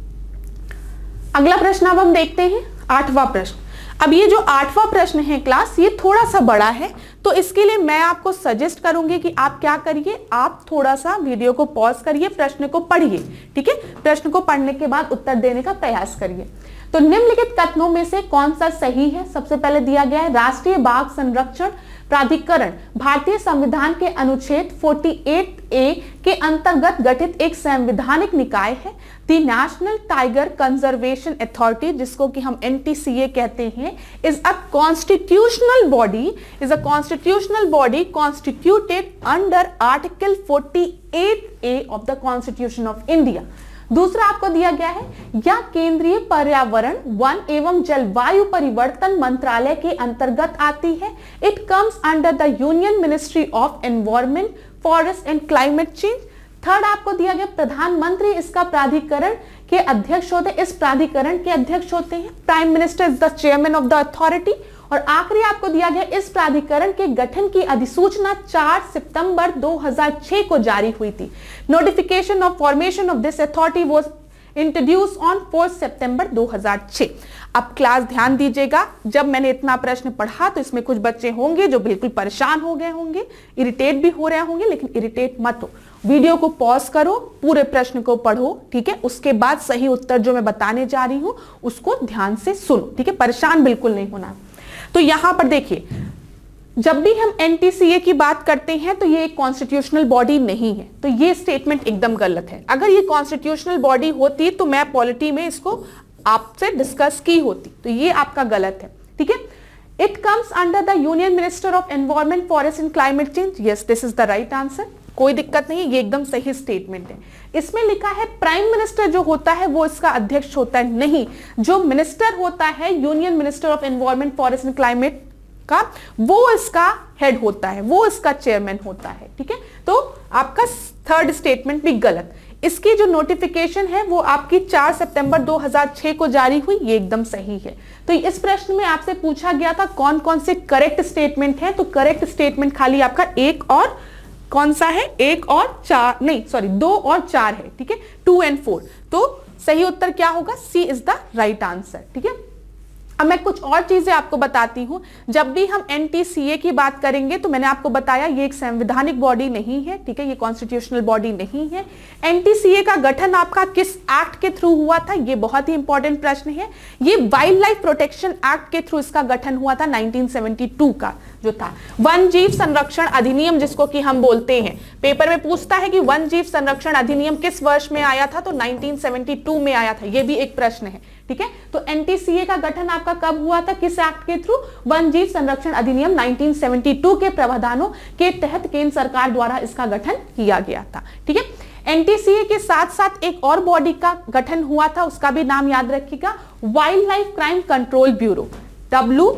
अगला प्रश्न अब हम देखते हैं, आठवां प्रश्न। अब ये जो आठवां प्रश्न है क्लास, ये थोड़ा सा बड़ा है, तो इसके लिए मैं आपको सजेस्ट करूंगी कि आप क्या करिए, आप थोड़ा सा वीडियो को पॉज करिए, प्रश्न को पढ़िए। ठीक है, प्रश्न को पढ़ने के बाद उत्तर देने का प्रयास करिए। तो निम्नलिखित कथनों में से कौन सा सही है। सबसे पहले दिया गया है, राष्ट्रीय बाघ संरक्षण प्राधिकरण भारतीय संविधान के अनुच्छेद अड़तालीस ए के अंतर्गत गठित एक संवैधानिक निकाय है। The national tiger conservation authority, जिसको कि हम एन टी सी ए कहते हैं, is a constitutional body is a constitutional body constituted under article अड़तालीस A of the constitution of India. दूसरा आपको दिया गया है, या केंद्रीय पर्यावरण, वन एवं जलवायु परिवर्तन मंत्रालय के अंतर्गत आती है। It comes under the union ministry of environment, forest and climate change. Third आपको दिया गया, प्रधानमंत्री इसका प्राधिकरण के अध्यक्ष होते हैं, इस प्राधिकरण के अध्यक्ष होते हैं। Prime minister is the chairman of the authority. और आखिरी आपको दिया गया, इस प्राधिकरण के गठन की अधिसूचना चार सितंबर दो हज़ार छह को जारी हुई थी। Notification of formation of this authority was introduce on fourth सितंबर दो हज़ार छह। अब क्लास ध्यान दीजिएगा, जब मैंने इतना प्रश्न पढ़ा तो इसमें कुछ बच्चे होंगे जो बिल्कुल परेशान हो गए होंगे, इरिटेट भी हो रहे होंगे, लेकिन इरिटेट मत हो। वीडियो को पॉज करो, पूरे प्रश्न को पढ़ो। ठीक है, उसके बाद सही उत्तर जो मैं बताने जा रही हूं उसको ध्यान से सुनो। ठीक है, परेशान बिल्कुल नहीं होना। तो यहां पर देखिए, जब भी हम एन टी सी ए की बात करते हैं तो ये एक कॉन्स्टिट्यूशनल बॉडी नहीं है, तो ये स्टेटमेंट एकदम गलत है। अगर ये कॉन्स्टिट्यूशनल बॉडी होती तो मैं पॉलिटी में इसको आपसे डिस्कस की होती, तो ये आपका गलत है। ठीक है, it comes under the union minister of environment, forest and climate change. Yes, this is the right answer, कोई दिक्कत नहीं है, ये एकदम सही स्टेटमेंट है। इसमें लिखा है प्राइम मिनिस्टर जो होता है वो इसका अध्यक्ष होता है, नहीं, जो मिनिस्टर होता है union minister of environment, forest and climate का, वो इसका हेड होता है, वो इसका चेयरमैन होता है। ठीक है, तो आपका थर्ड स्टेटमेंट भी गलत। इसकी जो नोटिफिकेशन है वो आपकी चार सितंबर दो हज़ार छह को जारी हुई, ये एकदम सही है। तो इस प्रश्न में आपसे पूछा गया था कौन कौन से करेक्ट स्टेटमेंट है, तो करेक्ट स्टेटमेंट खाली आपका एक और कौन सा है, एक और चार, नहीं सॉरी दो और चार है। ठीक है, टू एंड फोर। तो सही उत्तर क्या होगा, C is the right answer. ठीक है, अब मैं कुछ और चीजें आपको बताती हूं। जब भी हम एन टी सी ए की बात करेंगे तो मैंने आपको बताया ये एक संवैधानिक बॉडी नहीं है। ठीक है, ये कॉन्स्टिट्यूशनल बॉडी नहीं है। एन टी सी ए का गठन आपका किस एक्ट के थ्रू हुआ था, ये बहुत ही इंपॉर्टेंट प्रश्न है। ये वाइल्ड लाइफ प्रोटेक्शन एक्ट के थ्रू इसका गठन हुआ था, नाइनटीन सेवेंटी टू का जो था। वन जीव संरक्षण अधिनियम जिसको कि हम बोलते हैं, पेपर में पूछता है कि वन जीव संरक्षण अधिनियम किस वर्ष में आया था, तो नाइनटीन सेवेंटी टू में आया था, ये भी एक प्रश्न है। ठीक है, तो एन टी सी ए का गठन आपका कब हुआ था, किस एक्ट के थ्रू, वन जीव संरक्षण अधिनियम नाइनटीन सेवेंटी टू के प्रावधानों के तहत केंद्र सरकार द्वारा इसका गठन किया गया था। ठीक है, एनटीसीए के साथ साथ एक और बॉडी का गठन हुआ था, उसका भी नाम याद रखिएगा, wildlife crime control bureau, W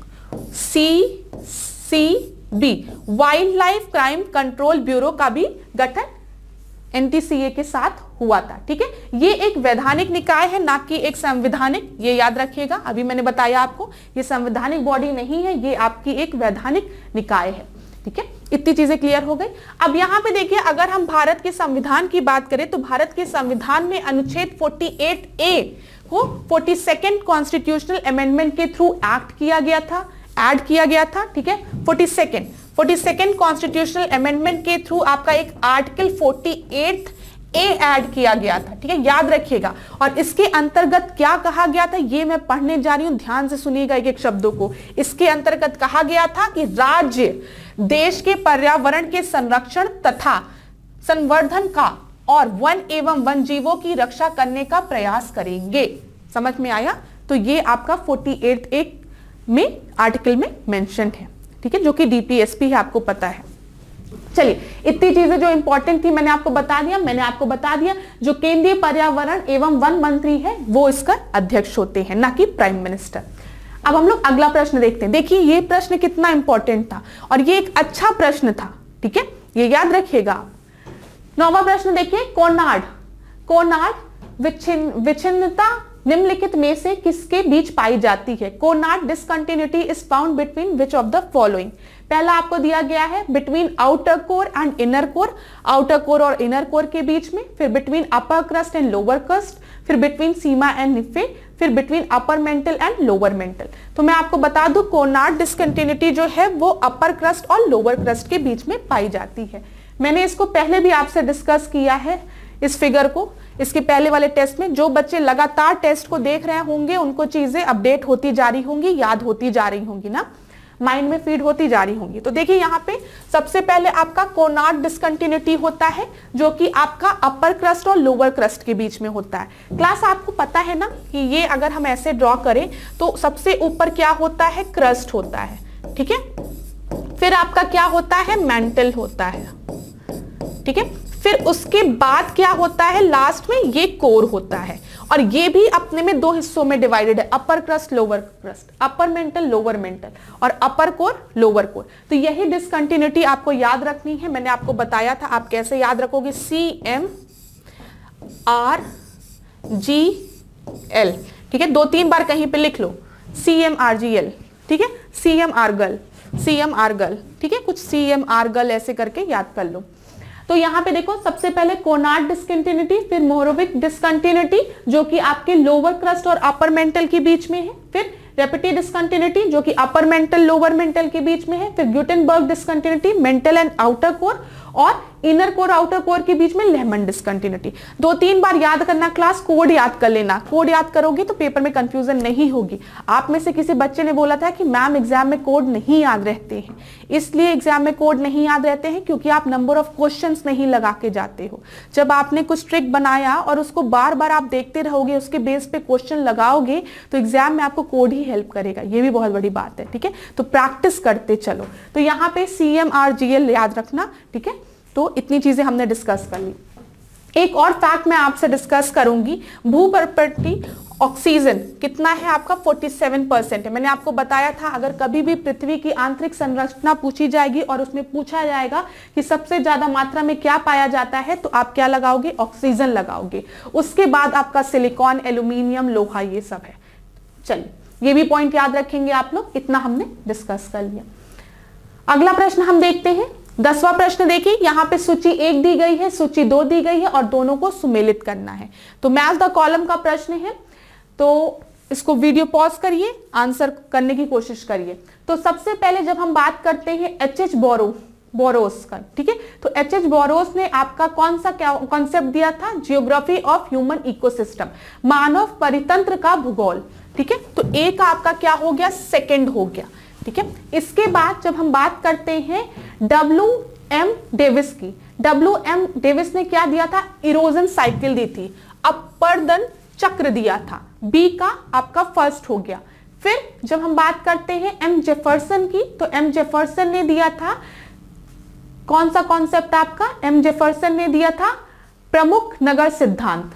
C C B, wildlife crime control bureau का भी गठन एनटीसीए के साथ हुआ था। ठीक है, ये एक वैधानिक निकाय है, ना कि एक संवैधानिक, ये याद रखिएगा। अभी मैंने बताया आपको ये संवैधानिक बॉडी नहीं है, ये आपकी एक वैधानिक निकाय है। ठीक है, इतनी चीजें क्लियर हो गई। अब यहाँ पे देखिए, अगर हम भारत के संविधान की बात करें तो भारत के संविधान में अनुच्छेद अड़तालीस ए को बयालीसवें कॉन्स्टिट्यूशनल अमेंडमेंट के थ्रू एक्ट किया गया था, ऐड किया गया था। ठीक है, बयालीसवें बयालीसवें कॉन्स्टिट्यूशनल अमेंडमेंट के थ्रू आपका एक आर्टिकल अड़तालीस ए ऐड किया गया था। ठीक है, याद रखिएगा। और इसके अंतर्गत क्या कहा गया था, ये मैं पढ़ने जा रही हूं, ध्यान से सुनिएगा एक एक शब्दों को। इसके अंतर्गत कहा गया था कि राज्य देश के पर्यावरण के संरक्षण तथा संवर्धन का और वन एवं वन जीवों की रक्षा करने का प्रयास करेंगे। समझ में आया? तो ये आपका अड़तालीस ए में आर्टिकल में मेंशन है। ठीक है, जो कि डीपीएसपी है, आपको पता है। चलिए, इतनी चीजें जो इंपॉर्टेंट थी मैंने आपको बता दिया। मैंने आपको बता दिया जो केंद्रीय पर्यावरण एवं वन मंत्री है वो इसका अध्यक्ष होते हैं, ना कि प्राइम मिनिस्टर। अब हम लोग अगला प्रश्न देखते हैं। देखिए, ये प्रश्न कितना इंपॉर्टेंट था और ये एक अच्छा प्रश्न था। ठीक है, ये याद रखिएगा। नौवां प्रश्न देखिए, कोनार्ड कोनार्ड विच्छिन्न विच्छिन्नता निम्नलिखित में से किसके बीच पाई जाती है? Conrad discontinuity is found between which of the following. पहला आपको दिया गया है between outer core and inner core, outer core और इनर कोर के बीच में, फिर between upper crust and lower crust, फिर बिटवीन सीमा एंड निफे, फिर between upper mantle and lower mantle. तो मैं आपको बता दूं, कोनार्ड डिसकंटिन्यूटी जो है वो अपर क्रस्ट और लोअर क्रस्ट के बीच में पाई जाती है। मैंने इसको पहले भी आपसे डिस्कस किया है, इस फिगर को, इसके पहले वाले टेस्ट में। जो बच्चे लगातार टेस्ट को देख रहे होंगे उनको चीजें अपडेट होती जा रही होंगी, याद होती जा रही होंगी ना, माइंड में फीड होती जा रही होंगी। तो देखिए, यहाँ पे सबसे पहले आपका कोनार्ड डिसकंटिन्यूटी होता है, जो कि आपका अपर क्रस्ट और लोअर क्रस्ट के बीच में होता है। क्लास, आपको पता है ना कि ये अगर हम ऐसे ड्रॉ करें तो सबसे ऊपर क्या होता है? क्रस्ट होता है। ठीक है, फिर आपका क्या होता है? मेंटल होता है। ठीक है, फिर उसके बाद क्या होता है? लास्ट में ये कोर होता है, और ये भी अपने में दो हिस्सों में डिवाइडेड है, upper crust lower crust, upper mantle lower mantle, और अपर कोर लोअर कोर। तो यही डिसकंटिन्यूटी आपको याद रखनी है। मैंने आपको बताया था, आप कैसे याद रखोगे? C M R G L. ठीक है, दो तीन बार कहीं पे लिख लो, C M R G L. ठीक है, सी एम आर गल, सी एम आर गल। ठीक है, कुछ सी एम आर गल ऐसे करके याद कर लो। तो यहाँ पे देखो, सबसे पहले कोनार्ड डिसकंटिन्यूटी, फिर मोरोविक डिसकंटिन्यूटी जो कि आपके लोअर क्रस्ट और अपर मेंटल के बीच में है, फिर रेपिटी डिसकंटिन्यूटी जो कि अपर मेंटल लोअर मेंटल के बीच में है, फिर Gutenberg discontinuity mantle and outer core, और इनर कोर आउटर कोर के बीच में लेहमन डिसकंटिन्यूटी। दो तीन बार याद करना क्लास, कोड याद कर लेना। कोड याद करोगे तो पेपर में कंफ्यूजन नहीं होगी। आप में से किसी बच्चे ने बोला था कि मैम एग्जाम में कोड नहीं याद रहते हैं, इसलिए एग्जाम में कोड नहीं याद रहते हैं क्योंकि आप नंबर ऑफ क्वेश्चंस नहीं लगा के जाते हो। जब आपने कुछ ट्रिक बनाया और उसको बार बार आप देखते रहोगे, उसके बेस पे क्वेश्चन लगाओगे, तो एग्जाम में आपको कोड ही हेल्प करेगा। ये भी बहुत बड़ी बात है। ठीक है, तो प्रैक्टिस करते चलो। तो यहाँ पे C M R G L याद रखना। ठीक है, तो इतनी चीजें हमने डिस्कस कर ली। एक और फैक्ट मैं आपसे डिस्कस करूंगी, भूपर्वतीय ऑक्सीजन कितना है आपका? सैंतालीस परसेंट है। मैंने आपको बताया था, अगर कभी भी पृथ्वी की आंतरिक संरचना पूछी जाएगी और उसमें पूछा जाएगा कि सबसे ज्यादा मात्रा में क्या पाया जाता है, तो आप क्या लगाओगे? ऑक्सीजन लगाओगे। उसके बाद आपका सिलिकॉन, एल्यूमिनियम, लोहा, ये सब है। चलिए, ये भी पॉइंट याद रखेंगे आप लोग। इतना हमने डिस्कस कर लिया। अगला प्रश्न हम देखते हैं, दसवां प्रश्न। देखिए, यहाँ पे सूची एक दी गई है, सूची दो दी गई है, और दोनों को सुमेलित करना है। तो मैच द कॉलम का प्रश्न है, तो इसको वीडियो पॉज करिए, आंसर करने की कोशिश करिए। तो सबसे पहले जब हम बात करते हैं एच एच बोरो बोरोस का, ठीक है, तो एच एच बोरोस ने आपका कौन सा क्या कॉन्सेप्ट दिया था? जियोग्राफी ऑफ ह्यूमन इकोसिस्टम, मानव परितंत्र का भूगोल। ठीक है, तो ए का आपका क्या हो गया? सेकंड हो गया। ठीक है, इसके बाद जब हम बात करते हैं डब्ल्यू एम डेविस की, डब्ल्यू एम डेविस ने क्या दिया था? इरोजन साइकिल दी थी, अपरदन चक्र दिया था। बी का आपका फर्स्ट हो गया। फिर जब हम बात करते हैं एम जेफरसन की, तो एम जेफरसन ने दिया था कौन सा कॉन्सेप्ट आपका? एम जेफरसन ने दिया था प्रमुख नगर सिद्धांत,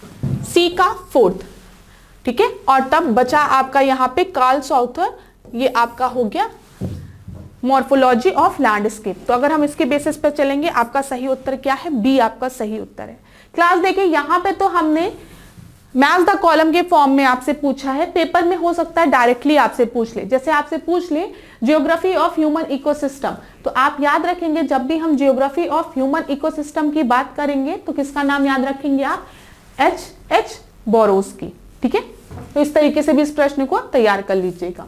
सी का फोर्थ, ठीक है। और तब बचा आपका यहाँ पे कार्ल साउथर, ये आपका हो गया मॉर्फोलॉजी ऑफ लैंडस्केप। तो अगर हम इसके बेसिस पर चलेंगे, आपका सही उत्तर क्या है, बी आपका सही उत्तर है। क्लास देखिए यहाँ पे तो हमने मैच द कॉलम के फॉर्म में आपसे पूछा है, पेपर में हो सकता है डायरेक्टली आपसे पूछ ले, जैसे आपसे पूछ ले जियोग्राफी ऑफ ह्यूमन इकोसिस्टम, तो आप याद रखेंगे जब भी हम जियोग्राफी ऑफ ह्यूमन इकोसिस्टम की बात करेंगे तो किसका नाम याद रखेंगे आप, एच एच बोरोस की, ठीक है। तो इस तरीके से भी इस प्रश्न को तैयार कर लीजिएगा।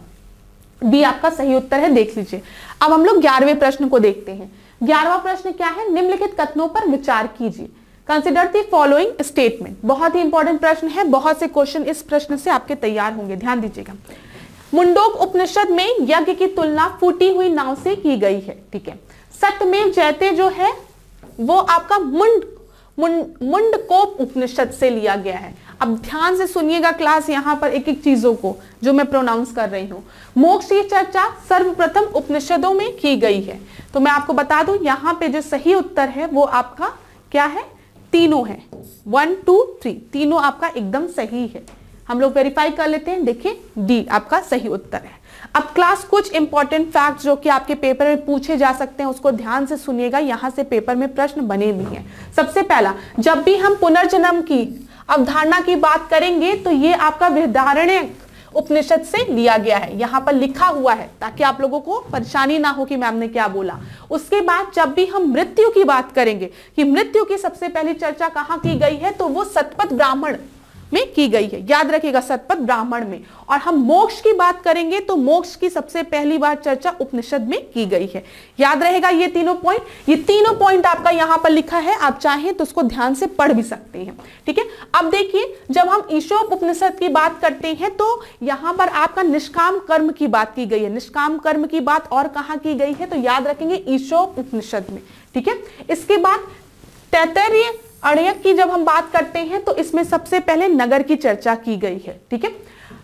बी आपका सही उत्तर है, देख लीजिए। अब हम लोग ग्यारहवें प्रश्न को देखते हैं। ग्यारहवां प्रश्न क्या है, निम्नलिखित कथनों पर विचार कीजिए। कंसिडर द फॉलोइंग स्टेटमेंट, बहुत ही इंपॉर्टेंट प्रश्न है, बहुत से क्वेश्चन इस प्रश्न से आपके तैयार होंगे, ध्यान दीजिएगा। मुंडोक उपनिषद में यज्ञ की तुलना फूटी हुई नाव से की गई है, ठीक है। सत्यमेव जयते जो है वो आपका मुंड मुंड मुंडकोप उपनिषद से लिया गया है। अब ध्यान से सुनिएगा क्लास, यहां पर एक एक चीजों को जो मैं प्रोनाउंस कर रही हूं। मोक्ष की चर्चा सर्वप्रथम उपनिषदों में की गई है। तो मैं आपको बता दूं यहां पे जो सही उत्तर है वो आपका क्या है, तीनों है, वन टू थ्री, तीनों आपका एकदम सही है। हम लोग वेरीफाई कर लेते हैं, देखिए डी आपका सही उत्तर है। अब क्लास कुछ इंपॉर्टेंट फैक्ट जो कि आपके पेपर में पूछे जा सकते हैं उसको ध्यान से सुनिएगा, यहां से पेपर में प्रश्न बने भी हैं। सबसे पहला, जब भी हम पुनर्जन्म की अवधारणा की बात करेंगे तो ये आपका बृहदारण्यक उपनिषद से लिया गया है, यहां पर लिखा हुआ है ताकि आप लोगों को परेशानी ना हो कि मैम ने क्या बोला। उसके बाद जब भी हम मृत्यु की बात करेंगे कि मृत्यु की सबसे पहली चर्चा कहां की गई है, तो वो सतपथ ब्राह्मण में की गई है, याद रखिएगा, सतपथ ब्राह्मण में। और हम मोक्ष की बात करेंगे तो मोक्ष की सबसे पहली बार चर्चा उपनिषद में की गई है, याद रहेगा ये तीनों पॉइंट। ये तीनों पॉइंट आपका यहां पर लिखा है, आप चाहें तो उसको ध्यान से पढ़ भी सकते हैं, ठीक है। अब देखिए जब हम ईशोप उपनिषद की बात करते हैं तो यहां पर आपका निष्काम कर्म की बात की गई है, निष्काम कर्म की बात और कहां की गई है, तो याद रखेंगे ईशोप उपनिषद में, ठीक है। इसके बाद तैत्तिरीय अण्यक की जब हम बात करते हैं तो इसमें सबसे पहले नगर की चर्चा की गई है, ठीक है।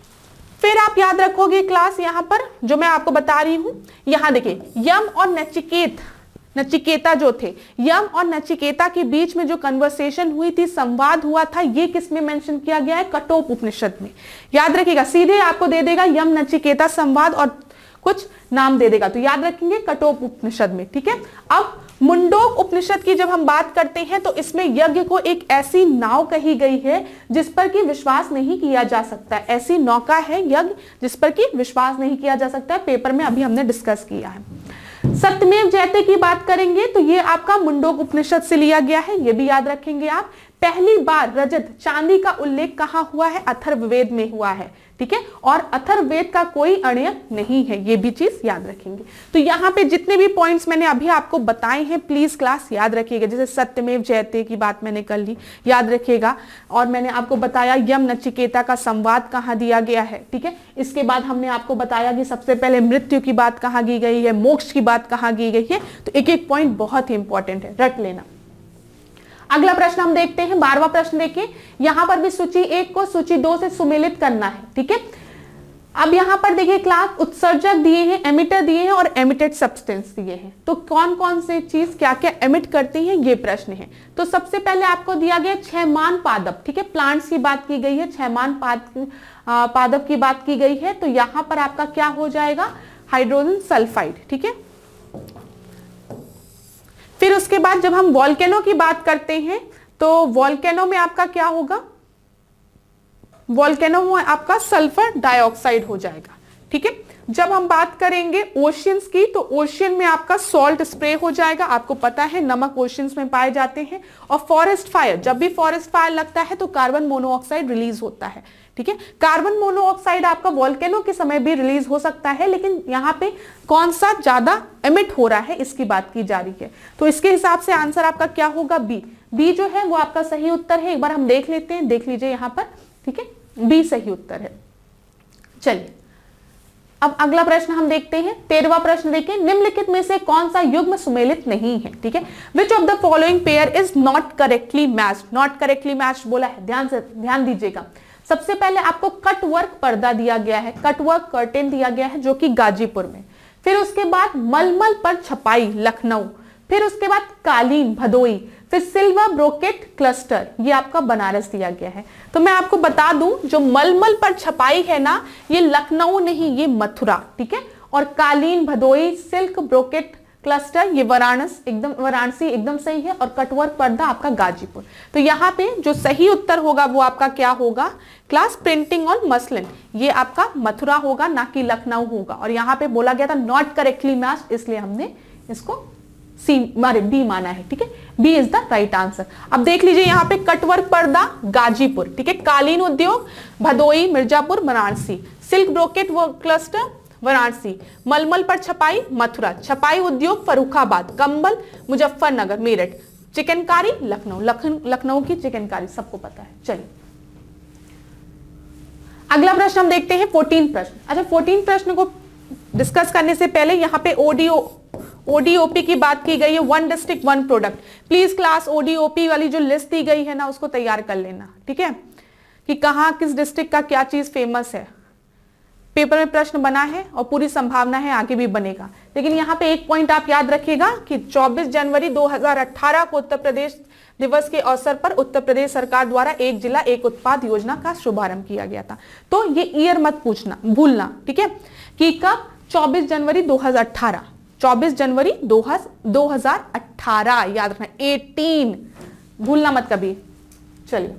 फिर आप याद रखोगे क्लास यहां पर जो मैं आपको बता रही हूं, यहां देखिए यम और नचिकेत नचिकेता जो थे, यम और नचिकेता के बीच में जो कन्वर्सेशन हुई थी, संवाद हुआ था, ये किसमें मेंशन किया गया है, कठोप उपनिषद में। याद रखिएगा, सीधे आपको दे देगा यम नचिकेता संवाद और कुछ नाम दे देगा, तो याद रखेंगे कठोप उपनिषद में, ठीक है। अब मुंडोक उपनिषद की जब हम बात करते हैं तो इसमें यज्ञ को एक ऐसी नाव कही गई है जिस पर कि विश्वास नहीं किया जा सकता, ऐसी नौका है यज्ञ जिस पर कि विश्वास नहीं किया जा सकता है, पेपर में अभी हमने डिस्कस किया है। सत्यमेव जयते की बात करेंगे तो ये आपका मुंडोक उपनिषद से लिया गया है, ये भी याद रखेंगे आप। पहली बार रजत चांदी का उल्लेख कहां हुआ है, अथर्ववेद में हुआ है, ठीक है। और अथर्ववेद का कोई अण्यक नहीं है, ये भी चीज याद रखेंगे। तो यहाँ पे जितने भी पॉइंट्स मैंने अभी आपको बताए हैं प्लीज क्लास याद रखिएगा। जैसे सत्यमेव जयते की बात मैंने कर ली, याद रखिएगा। और मैंने आपको बताया यम नचिकेता का संवाद कहाँ दिया गया है, ठीक है। इसके बाद हमने आपको बताया कि सबसे पहले मृत्यु की बात कहाँ की गई है, मोक्ष की बात कहाँ की गई है। तो एक एक पॉइंट बहुत ही इंपॉर्टेंट है, रट लेना। अगला प्रश्न हम देखते हैं, बारहवां प्रश्न देखिए। यहां पर भी सूची एक को सूची दो से सुमेलित करना है, ठीक है। अब यहां पर देखिए क्लास उत्सर्जक दिए हैं, एमिटर दिए हैं और एमिटेड सब्सटेंस दिए हैं। तो कौन कौन से चीज क्या क्या एमिट करती हैं ये प्रश्न है। तो सबसे पहले आपको दिया गया क्षयमान पादप, ठीक है, प्लांट्स की बात की गई है, क्षयमान पाद पादप की बात की गई है। तो यहां पर आपका क्या हो जाएगा, हाइड्रोजन सल्फाइड, ठीक है। फिर उसके बाद जब हम वॉल्केनो की बात करते हैं तो वॉल्केनो में आपका क्या होगा, वॉल्केनो में आपका सल्फर डाइऑक्साइड हो जाएगा, ठीक है। जब हम बात करेंगे ओशियंस की तो ओशियन में आपका सॉल्ट स्प्रे हो जाएगा, आपको पता है नमक ओशियंस में पाए जाते हैं। और फॉरेस्ट फायर, जब भी फॉरेस्ट फायर लगता है तो कार्बन मोनोऑक्साइड रिलीज होता है, ठीक है। कार्बन मोनोऑक्साइड आपका वॉल्केनो के समय भी रिलीज हो सकता है, लेकिन यहाँ पे कौन सा ज्यादा एमिट हो रहा है इसकी बात की जा रही है। तो इसके हिसाब से आंसर आपका क्या होगा, बी। बी जो है वो आपका सही उत्तर है, एक बार हम देख लेते हैं, देख लीजिए यहाँ पर, ठीक है, बी सही उत्तर है। चलिए अब अगला प्रश्न हम देखते हैं, तेरहवां प्रश्न देखिए। निम्नलिखित में से कौन सा युग्म सुमेलित नहीं है, ठीक है। Which of the following pair is not correctly matched, not correctly matched बोला है, ध्यान से ध्यान दीजिएगा। सबसे पहले आपको कट वर्क पर्दा दिया गया है, कट वर्क कर्टेन दिया गया है जो कि गाजीपुर में। फिर उसके बाद मलमल पर छपाई लखनऊ, फिर उसके बाद कालीन भदोई, फिर सिल्वर ब्रोकेट क्लस्टर, ये आपका बनारस दिया गया है। तो मैं आपको बता दूं जो मलमल पर छपाई है ना, ये लखनऊ नहीं, ये मथुरा, ठीक है। और कालीन भदोई सिल्क ब्रोकेट क्लस्टर ये वाराणसी, एकदम वाराणसी एकदम सही है। और कटवर्क पर्दा आपका गाजीपुर। तो यहाँ पे जो सही उत्तर होगा वो आपका क्या होगा क्लास, प्रिंटिंग ऑन मसलिन, ये आपका मथुरा होगा ना कि लखनऊ होगा। और यहाँ पे बोला गया था नॉट करेक्टली मैच्ड, इसलिए हमने इसको सी मारे बी माना है, ठीक है। B is the right answer. अब देख लीजिए यहाँ पे कटवर्क पर्दा गाजीपुर, ठीक है। कालीन उद्योग भदोई मिर्जापुर वाराणसी, सिल्क ब्रोकेट वो क्लस्टर वाराणसी, मलमल पर छपाई मथुरा, छपाई उद्योग फर्रुखाबाद, कंबल मुजफ्फरनगर मेरठ, चिकनकारी लखनऊ, लखनऊ की चिकनकारी सबको पता है। चलिए अगला प्रश्न हम देखते हैं फोर्टीन प्रश्न। अच्छा फोर्टीन प्रश्न को डिस्कस करने से पहले यहाँ पे ओडीओ ओडीओपी की बात की गई है, one district one product. Please class ODOP वाली जो लिस्ट दी गई है ना उसको तैयार कर लेना, ठीक है, कि कहाँ किस डिस्ट्रिक्ट का क्या चीज फेमस है। पेपर में प्रश्न बना है और पूरी संभावना है आगे भी बनेगा। लेकिन यहाँ पे एक पॉइंट आप याद रखिएगा कि चौबीस जनवरी दो हज़ार अठारह को उत्तर प्रदेश दिवस के अवसर पर उत्तर प्रदेश सरकार द्वारा एक जिला एक उत्पाद योजना का शुभारंभ किया गया था। तो ये ईयर मत पूछना भूलना, ठीक है, कि कब, चौबीस जनवरी दो हज़ार अठारह, चौबीस जनवरी दो हज़ार अठारह याद रखना, अठारह भूलना मत कभी। चलिए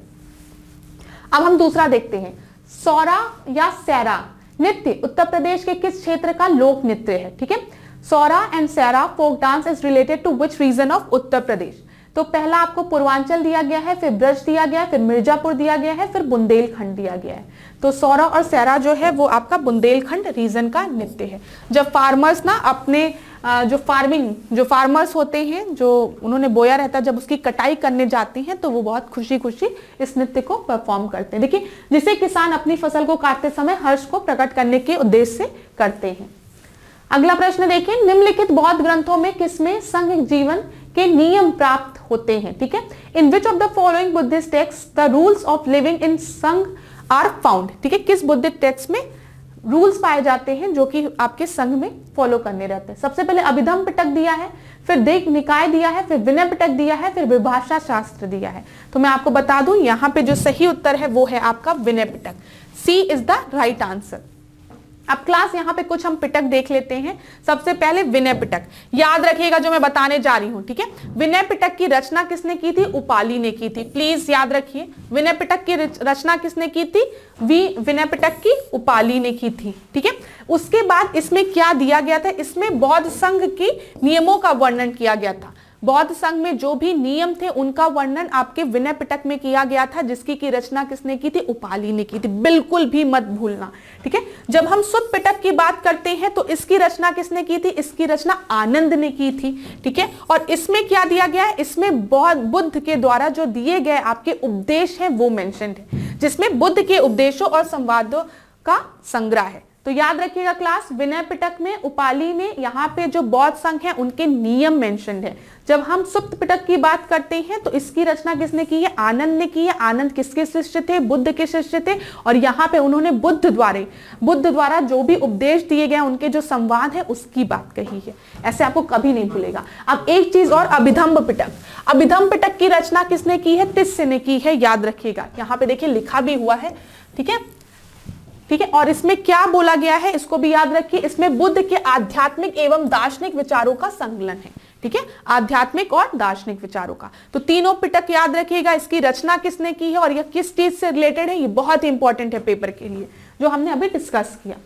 अब हम दूसरा देखते हैं, सौरा या सैरा नृत्य उत्तर प्रदेश के किस क्षेत्र का लोक नृत्य है, ठीक है। Saura and Saira folk dance is related to which region of Uttar Pradesh. तो पहला आपको पूर्वांचल दिया गया है, फिर ब्रज दिया गया है, फिर मिर्जापुर दिया गया है, फिर बुंदेलखंड दिया गया है। तो सौरा और सैरा जो है वो आपका बुंदेलखंड रीजन का नृत्य है। जब फार्मर्स ना अपने जो फार्मिंग जो फार्मर्स होते हैं, जो उन्होंने बोया रहता है, जब उसकी कटाई करने जाते हैं तो वो बहुत खुशी खुशी इस नृत्य को परफॉर्म करते हैं। देखिए जिसे किसान अपनी फसल को काटते समय हर्ष को प्रकट करने के उद्देश्य से करते हैं। अगला प्रश्न देखिए, निम्नलिखित बौद्ध ग्रंथों में किसमें संघ जीवन के नियम प्राप्त होते हैं, ठीक है। In which of the following Buddhist text the rules of living in Sangha are found, ठीक है। किस बुद्धिस्ट टेक्स्ट में रूल्स पाए जाते हैं जो कि आपके संघ में फॉलो करने रहते हैं। सबसे पहले अभिधम पिटक दिया है, फिर देव निकाय दिया है, फिर विनय पिटक दिया है, फिर विभाषा शास्त्र दिया है। तो मैं आपको बता दूं यहाँ पे जो सही उत्तर है वो है आपका Vinaya Pitaka, C is the right answer. अब क्लास यहाँ पे कुछ हम पिटक देख लेते हैं। सबसे पहले विनय पिटक याद रखिएगा जो मैं बताने जा रही हूँ, ठीक है। विनय पिटक की रचना किसने की थी, उपाली ने की थी, प्लीज याद रखिए। विनय पिटक की रचना किसने की थी, वी विनय पिटक की उपाली ने की थी, ठीक है। उसके बाद इसमें क्या दिया गया था, इसमें बौद्ध संघ की नियमों का वर्णन किया गया था। बौद्ध संघ में जो भी नियम थे उनका वर्णन आपके विनय पिटक में किया गया था, जिसकी की रचना किसने की थी, उपाली ने की थी, बिल्कुल भी मत भूलना, ठीक है। जब हम सुत्त पिटक की बात करते हैं तो इसकी रचना किसने की थी, इसकी रचना आनंद ने की थी, ठीक है। और इसमें क्या दिया गया है, इसमें बौद्ध बुद्ध के द्वारा जो दिए गए आपके उपदेश हैं वो मेंशन्ड है, जिसमें बुद्ध के उपदेशों और संवादों का संग्रह है। तो याद रखिएगा क्लास, विनय पिटक में, उपाली में, यहाँ पे जो बौद्ध संघ है उनके नियम मेंशन्ड है। जब हम सुप्त पिटक की बात करते हैं तो इसकी रचना किसने की है, आनंद ने की है। आनंद किसके शिष्य थे, बुद्ध के शिष्य थे। और यहाँ पे उन्होंने बुद्ध द्वारा बुद्ध द्वारा जो भी उपदेश दिए गए, उनके जो संवाद है उसकी बात कही है। ऐसे आपको कभी नहीं भूलेगा। अब एक चीज और, अभिधम्ब पिटक। अभिधम्ब पिटक की रचना किसने की है, तिस्य ने की है, याद रखिएगा। यहाँ पे देखिए लिखा भी हुआ है, ठीक है, ठीक है। और इसमें क्या बोला गया है इसको भी याद रखिए। इसमें बुद्ध के आध्यात्मिक एवं दार्शनिक विचारों का संकलन है, ठीक है, आध्यात्मिक और दार्शनिक विचारों का। तो तीनों पिटक याद रखिएगा। इसकी रचना किसने की है और यह किस चीज से रिलेटेड है, ये बहुत इंपॉर्टेंट है पेपर के लिए, जो हमने अभी डिस्कस किया।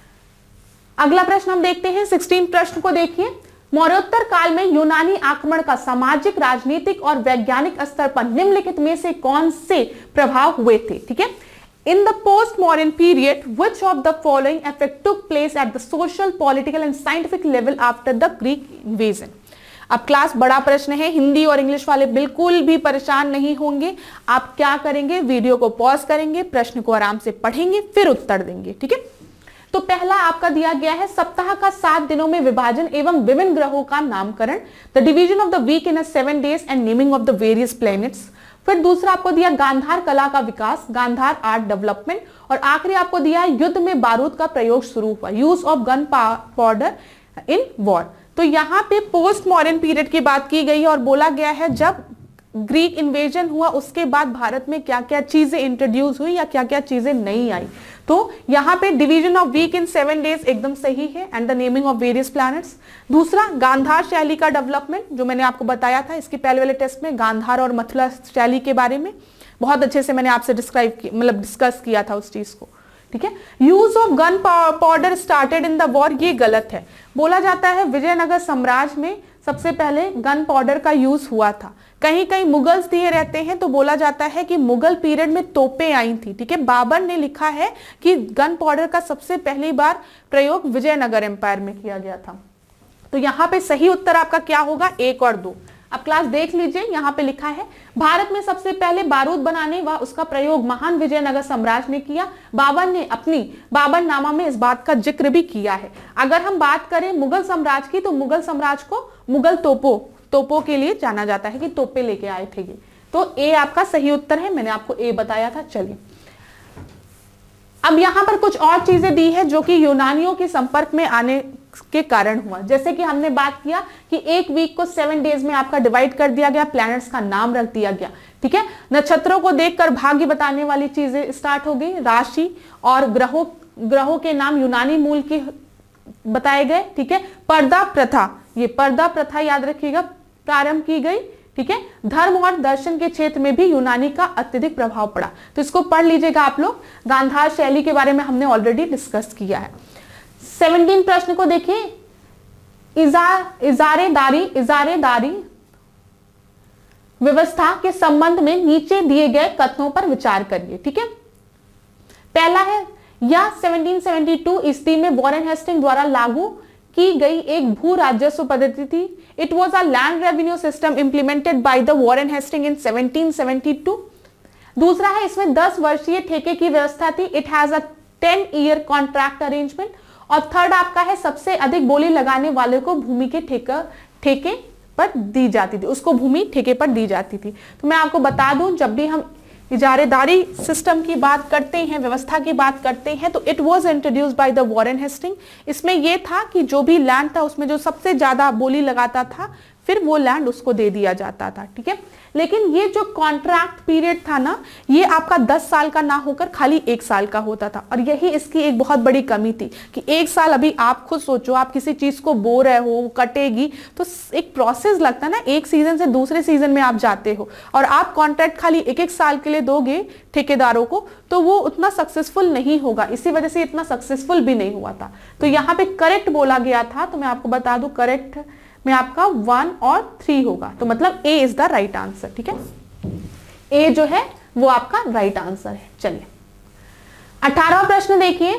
अगला प्रश्न हम देखते हैं, सिक्सटीन प्रश्न को देखिए। मौर्योत्तर काल में यूनानी आक्रमण का सामाजिक, राजनीतिक और वैज्ञानिक स्तर पर निम्नलिखित में से कौन से प्रभाव हुए थे, ठीक है। In the post-modern period, which of the following effect took place at the social, political and scientific level after the Greek invasion? अब क्लास बड़ा प्रश्न है, हिंदी और इंग्लिश वाले बिल्कुल भी परेशान नहीं होंगे। आप क्या करेंगे, वीडियो को पॉज करेंगे, प्रश्न को आराम से पढ़ेंगे, फिर उत्तर देंगे, ठीक है। तो पहला आपका दिया गया है सप्ताह का सात दिनों में विभाजन एवं विभिन्न ग्रहों का नामकरण, the division of the week in seven days and naming of the various planets. फिर दूसरा आपको दिया गांधार कला का विकास, गांधार आर्ट डेवलपमेंट। और आखिरी आपको दिया युद्ध में बारूद का प्रयोग शुरू हुआ, use of gunpowder in war. तो यहाँ पे पोस्ट मॉडर्न पीरियड की बात की गई है और बोला गया है जब ग्रीक इन्वेजन हुआ उसके बाद भारत में क्या क्या चीजें इंट्रोड्यूस हुई या क्या क्या चीजें नहीं आई। तो यहाँ पे division of week in seven days एकदम सही है, and the naming of various planets. दूसरा, गांधार शैली का डेवलपमेंट, जो मैंने आपको बताया था इसके पहले वाले टेस्ट में, गांधार और मथुरा शैली के बारे में बहुत अच्छे से मैंने आपसे डिस्क्राइब किया, मतलब डिस्कस किया था उस चीज को, ठीक है। Use of gunpowder started in the war, ये गलत है। बोला जाता है विजयनगर साम्राज्य में सबसे पहले गन पाउडर का यूज हुआ था। कहीं कहीं मुगल्स दिए रहते हैं तो बोला जाता है कि मुगल पीरियड में तोपें आई थी, ठीक है। बाबर ने लिखा है कि गन पाउडर का सबसे पहली बार प्रयोग विजयनगर एम्पायर में किया गया था। तो यहाँ पे सही उत्तर आपका क्या होगा, एक और दो। अब क्लास देख लीजिए, यहाँ पे लिखा है भारत में सबसे पहले बारूद बनाने व उसका प्रयोग महान विजयनगर साम्राज्य ने किया। बाबर ने अपनी बाबरनामा में इस बात का जिक्र भी किया है। अगर हम बात करें मुगल साम्राज्य की, तो मुगल साम्राज्य को मुगल तोपों तोपों के लिए जाना जाता है कि तोपे लेके आए थे ये। तो ए आपका सही उत्तर है, मैंने आपको ए बताया था। चलिए, अब यहां पर कुछ और चीजें दी है जो कि यूनानियों के संपर्क में आने के कारण हुआ। जैसे कि हमने बात किया कि एक वीक को सेवन डेज में आपका डिवाइड कर दिया गया, प्लैनेट्स का नाम रख दिया गया, ठीक है। नक्षत्रों को देखकर भाग्य बताने वाली चीजें स्टार्ट हो गई, राशि और ग्रहों ग्रहों के नाम यूनानी मूल के बताए गए, ठीक है। पर्दा प्रथा, ये पर्दा प्रथा याद रखिएगा, प्रारंभ की गई, ठीक है। धर्म और दर्शन के क्षेत्र में भी यूनानी का अत्यधिक प्रभाव पड़ा। तो इसको पढ़ लीजिएगा आप लोग। गांधार शैली के बारे में हमने ऑलरेडी डिस्कस किया है। सेवनटीन प्रश्न को देखिए, इजार इजारेदारी इजारेदारी व्यवस्था के संबंध में नीचे दिए गए कथनों पर विचार करिए, ठीक है। पहला है, यह सेवनटीन सेवेंटी टू ईस्वी में वॉरेन हेस्टिंग द्वारा लागू की गई एक भू राजस्व पद्धति थी। It was a land revenue system implemented by the Warren Hastings in seventeen seventy two. दूसरा है, इसमें दस वर्षीय ठेके की व्यवस्था थी। It has a ten year contract arrangement. और थर्ड आपका है, सबसे अधिक बोली लगाने वाले को भूमि के ठेका ठेके पर दी जाती थी, उसको भूमि ठेके पर दी जाती थी। तो मैं आपको बता दूं, जब भी हम इजारेदारी सिस्टम की बात करते हैं, व्यवस्था की बात करते हैं, तो it was introduced by the Warren Hastings. इसमें यह था कि जो भी लैंड था उसमें जो सबसे ज्यादा बोली लगाता था, फिर वो लैंड उसको दे दिया जाता था, ठीक है। लेकिन ये जो कॉन्ट्रैक्ट पीरियड था ना, ये आपका दस साल का ना होकर खाली एक साल का होता था। और यही इसकी एक बहुत बड़ी कमी थी कि एक साल, अभी आप खुद सोचो, आप किसी चीज को बो रहे हो, कटेगी तो एक प्रोसेस लगता है ना, एक सीजन से दूसरे सीजन में आप जाते हो, और आप कॉन्ट्रैक्ट खाली एक एक साल के लिए दोगे ठेकेदारों को, तो वो उतना सक्सेसफुल नहीं होगा। इसी वजह से इतना सक्सेसफुल भी नहीं हुआ था। तो यहाँ पे करेक्ट बोला गया था, तो मैं आपको बता दूं, करेक्ट में आपका वन और थ्री होगा। तो मतलब A is the right answer, ठीक है। ए जो है वो आपका राइट आंसर है। चलिए, अठारहवां प्रश्न देखिए।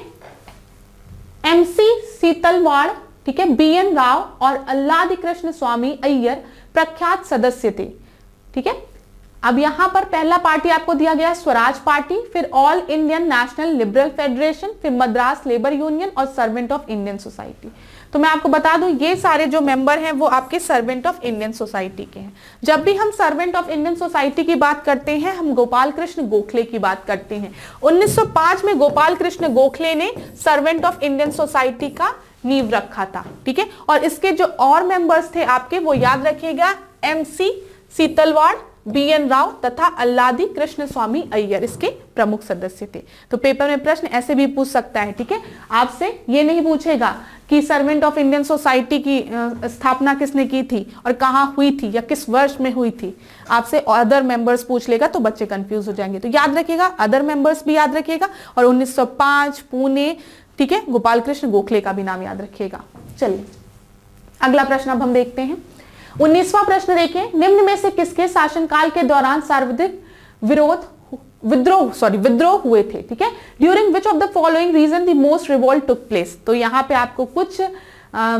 एमसी सीतलवाड़, ठीक है, बी एन राव और अल्लादी कृष्ण स्वामी अय्यर प्रख्यात सदस्य थे, ठीक है। अब यहां पर पहला पार्टी आपको दिया गया स्वराज पार्टी, फिर all Indian national liberal federation, फिर मद्रास लेबर यूनियन और सर्वेंट ऑफ इंडियन सोसाइटी। तो मैं आपको बता दूं, ये सारे जो मेंबर हैं वो आपके सर्वेंट ऑफ इंडियन सोसाइटी के हैं। जब भी हम सर्वेंट ऑफ इंडियन सोसाइटी की बात करते हैं, हम गोपाल कृष्ण गोखले की बात करते हैं। उन्नीस सौ पाँच में गोपाल कृष्ण गोखले ने सर्वेंट ऑफ इंडियन सोसाइटी का नींव रखा था, ठीक है। और इसके जो और मेंबर्स थे आपके, वो याद रखिएगा, MC Setalvad, B N Rao तथा अल्लादी कृष्ण स्वामी अय्यर इसके प्रमुख सदस्य थे। तो पेपर में प्रश्न ऐसे भी पूछ सकता है, ठीक है। आपसे ये नहीं पूछेगा कि सर्वेंट ऑफ इंडियन सोसाइटी की स्थापना किसने की थी और कहां हुई थी या किस वर्ष में हुई थी। आपसे अदर मेंबर्स पूछ लेगा तो बच्चे कंफ्यूज हो जाएंगे। तो याद रखिएगा, अदर मेंबर्स भी याद रखिएगा, और उन्नीस सौ पाँच पुणे, ठीक है, गोपाल कृष्ण गोखले का भी नाम याद रखिएगा। चलिए, अगला प्रश्न अब हम देखते हैं। उन्नीसवां प्रश्न देखिए, निम्न में से किसके शासनकाल के दौरान सर्वाधिक विरोध विद्रोह सॉरी विद्रोह हुए थे, ठीक है। During which of the following region the most revolt took place. तो यहाँ पे आपको कुछ आ,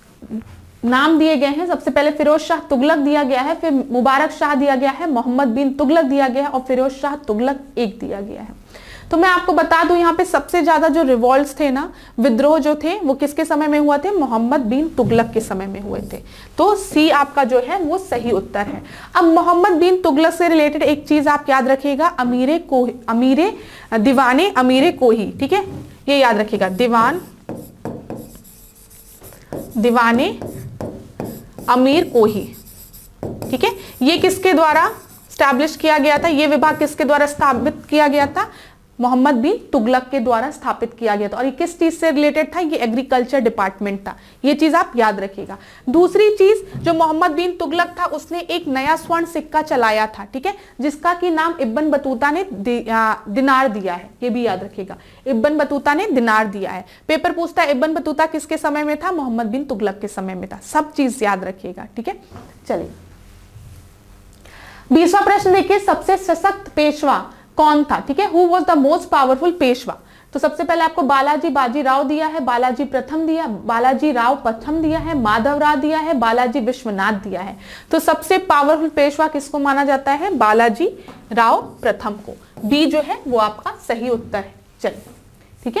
नाम दिए गए हैं। सबसे पहले फिरोज शाह तुगलक दिया गया है, फिर मुबारक शाह दिया गया है, मोहम्मद बिन तुगलक दिया गया है, और फिरोज शाह तुगलक एक दिया गया है। तो मैं आपको बता दूं, यहाँ पे सबसे ज्यादा जो रिवॉल्ट्स थे ना, विद्रोह जो थे, वो किसके समय में हुआ थे? मोहम्मद बिन तुगलक के समय में हुए थे। तो सी आपका जो है वो सही उत्तर है। अब मोहम्मद बिन तुगलक से रिलेटेड एक चीज आप याद रखिएगा, अमीरे को अमीरे दीवाने अमीरे कोही, ठीक है, ये याद रखिएगा, दीवान दीवाने अमीर कोही, ठीक है, ये किसके द्वारा स्टैब्लिश किया गया था, ये विभाग किसके द्वारा स्थापित किया गया था, मोहम्मद बिन तुगलक के द्वारा स्थापित किया गया था। और ये किस चीज से रिलेटेड था, ये एग्रीकल्चर डिपार्टमेंट था। ये चीज आप याद रखिएगा। दूसरी चीज, जो मोहम्मद बिन तुगलक था उसने एक नया स्वर्ण सिक्का चलाया था, ठीक है, जिसका की नाम इब्न बतूता ने दि, आ, दिनार दिया है। ये भी याद रखिएगा, इब्न बतूता ने दिनार दिया है। पेपर पूछता है इब्न बतूता किसके समय में था, मोहम्मद बिन तुगलक के समय में था। सब चीज याद रखिएगा, ठीक है। चलिए बीसवां प्रश्न देखिए, सबसे सशक्त पेशवा कौन था, ठीक है, who was the most powerful Peshwa. तो सबसे पहले आपको बालाजी बाजीराव दिया है, बालाजी प्रथम दिया, बालाजी राव प्रथम दिया है, माधव राव दिया है, बालाजी विश्वनाथ दिया है। तो सबसे पावरफुल पेशवा किसको माना जाता है, बालाजी राव प्रथम को। बी जो है वो आपका सही उत्तर है। चलिए ठीक है,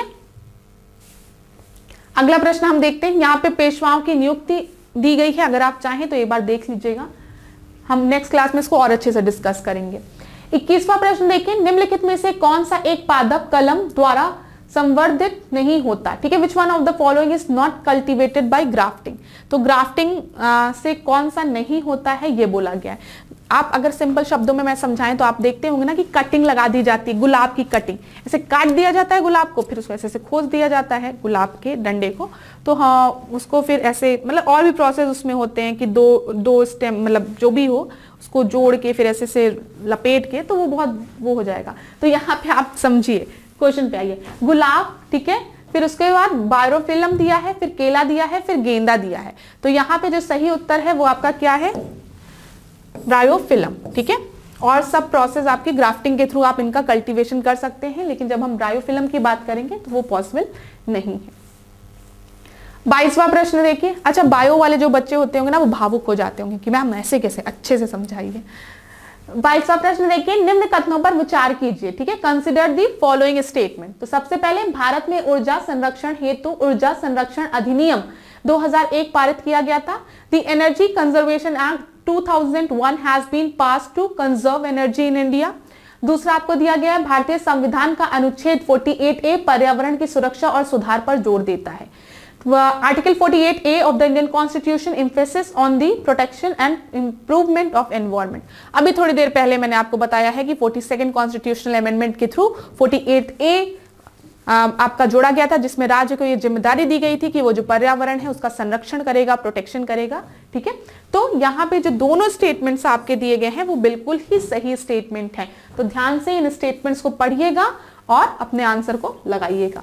अगला प्रश्न हम देखते हैं। यहाँ पे पेशवाओं की नियुक्ति दी गई है, अगर आप चाहें तो एक बार देख लीजिएगा, हम नेक्स्ट क्लास में इसको और अच्छे से डिस्कस करेंगे। इक्कीसवां प्रश्न देखिए, निम्नलिखित में से कौन सा एक पादप कलम द्वारा संवर्धित नहीं होता, ठीक है, which one of the following is not cultivated by grafting. तो ग्राफ्टिंग से कौन सा नहीं होता है ये बोला गया है। आप अगर सिंपल शब्दों में मैं समझाएं तो आप देखते होंगे ना कि कटिंग लगा दी जाती है, गुलाब की कटिंग, ऐसे काट दिया जाता है गुलाब को, फिर उसको ऐसे ऐसे खोस दिया जाता है गुलाब के डंडे को, तो हाँ उसको फिर ऐसे, मतलब और भी प्रोसेस उसमें होते हैं कि दो दो स्टेम, मतलब जो भी हो उसको जोड़ के फिर ऐसे से लपेट के, तो वो बहुत वो हो जाएगा। तो यहाँ पे आप समझिए, क्वेश्चन पे आइए, गुलाब, ठीक है, फिर उसके बाद बायोफिल्म दिया है, फिर केला दिया है, फिर गेंदा दिया है। तो यहाँ पे जो सही उत्तर है वो आपका क्या है, ब्रायोफिल्म, ठीक है। और सब प्रोसेस आपकी ग्राफ्टिंग के थ्रू आप इनका कल्टीवेशन कर सकते हैं, लेकिन जब हम ब्रायोफिल्म की बात करेंगे तो वो पॉसिबल नहीं है। बाईसवां प्रश्न देखिए, अच्छा बायो वाले जो बच्चे होते होंगे ना वो भावुक हो जाते होंगे कि मैम ऐसे कैसे, अच्छे से समझाइए। बाईसवां प्रश्न देखिए, निम्न कथनों पर विचार कीजिए, ठीक है, कंसिडर दी फॉलोइंग स्टेटमेंट। तो सबसे पहले, भारत में ऊर्जा संरक्षण हेतु ऊर्जा संरक्षण अधिनियम दो हज़ार एक पारित किया गया था। The energy conservation act two thousand one has been passed to conserve energy in India. दूसरा आपको दिया गया है, भारतीय संविधान का अनुच्छेद अड़तालीस ए पर्यावरण की सुरक्षा और सुधार पर जोर देता है। आर्टिकल अड़तालीस A of the Indian constitution emphasis on the protection and improvement of environment. अभी थोड़ी देर पहले मैंने आपको बताया है कि फोर्टी सेकेंड कॉन्स्टिट्यूशनल अमेंडमेंट के थ्रू अड़तालीस ए आपका जोड़ा गया था, जिसमें राज्य को ये जिम्मेदारी दी गई थी कि वो जो पर्यावरण है उसका संरक्षण करेगा, प्रोटेक्शन करेगा, ठीक है। तो यहाँ पे जो दोनों स्टेटमेंट्स आपके दिए गए हैं वो बिल्कुल ही सही स्टेटमेंट हैं। तो ध्यान से इन स्टेटमेंट्स को पढ़िएगा और अपने आंसर को लगाइएगा।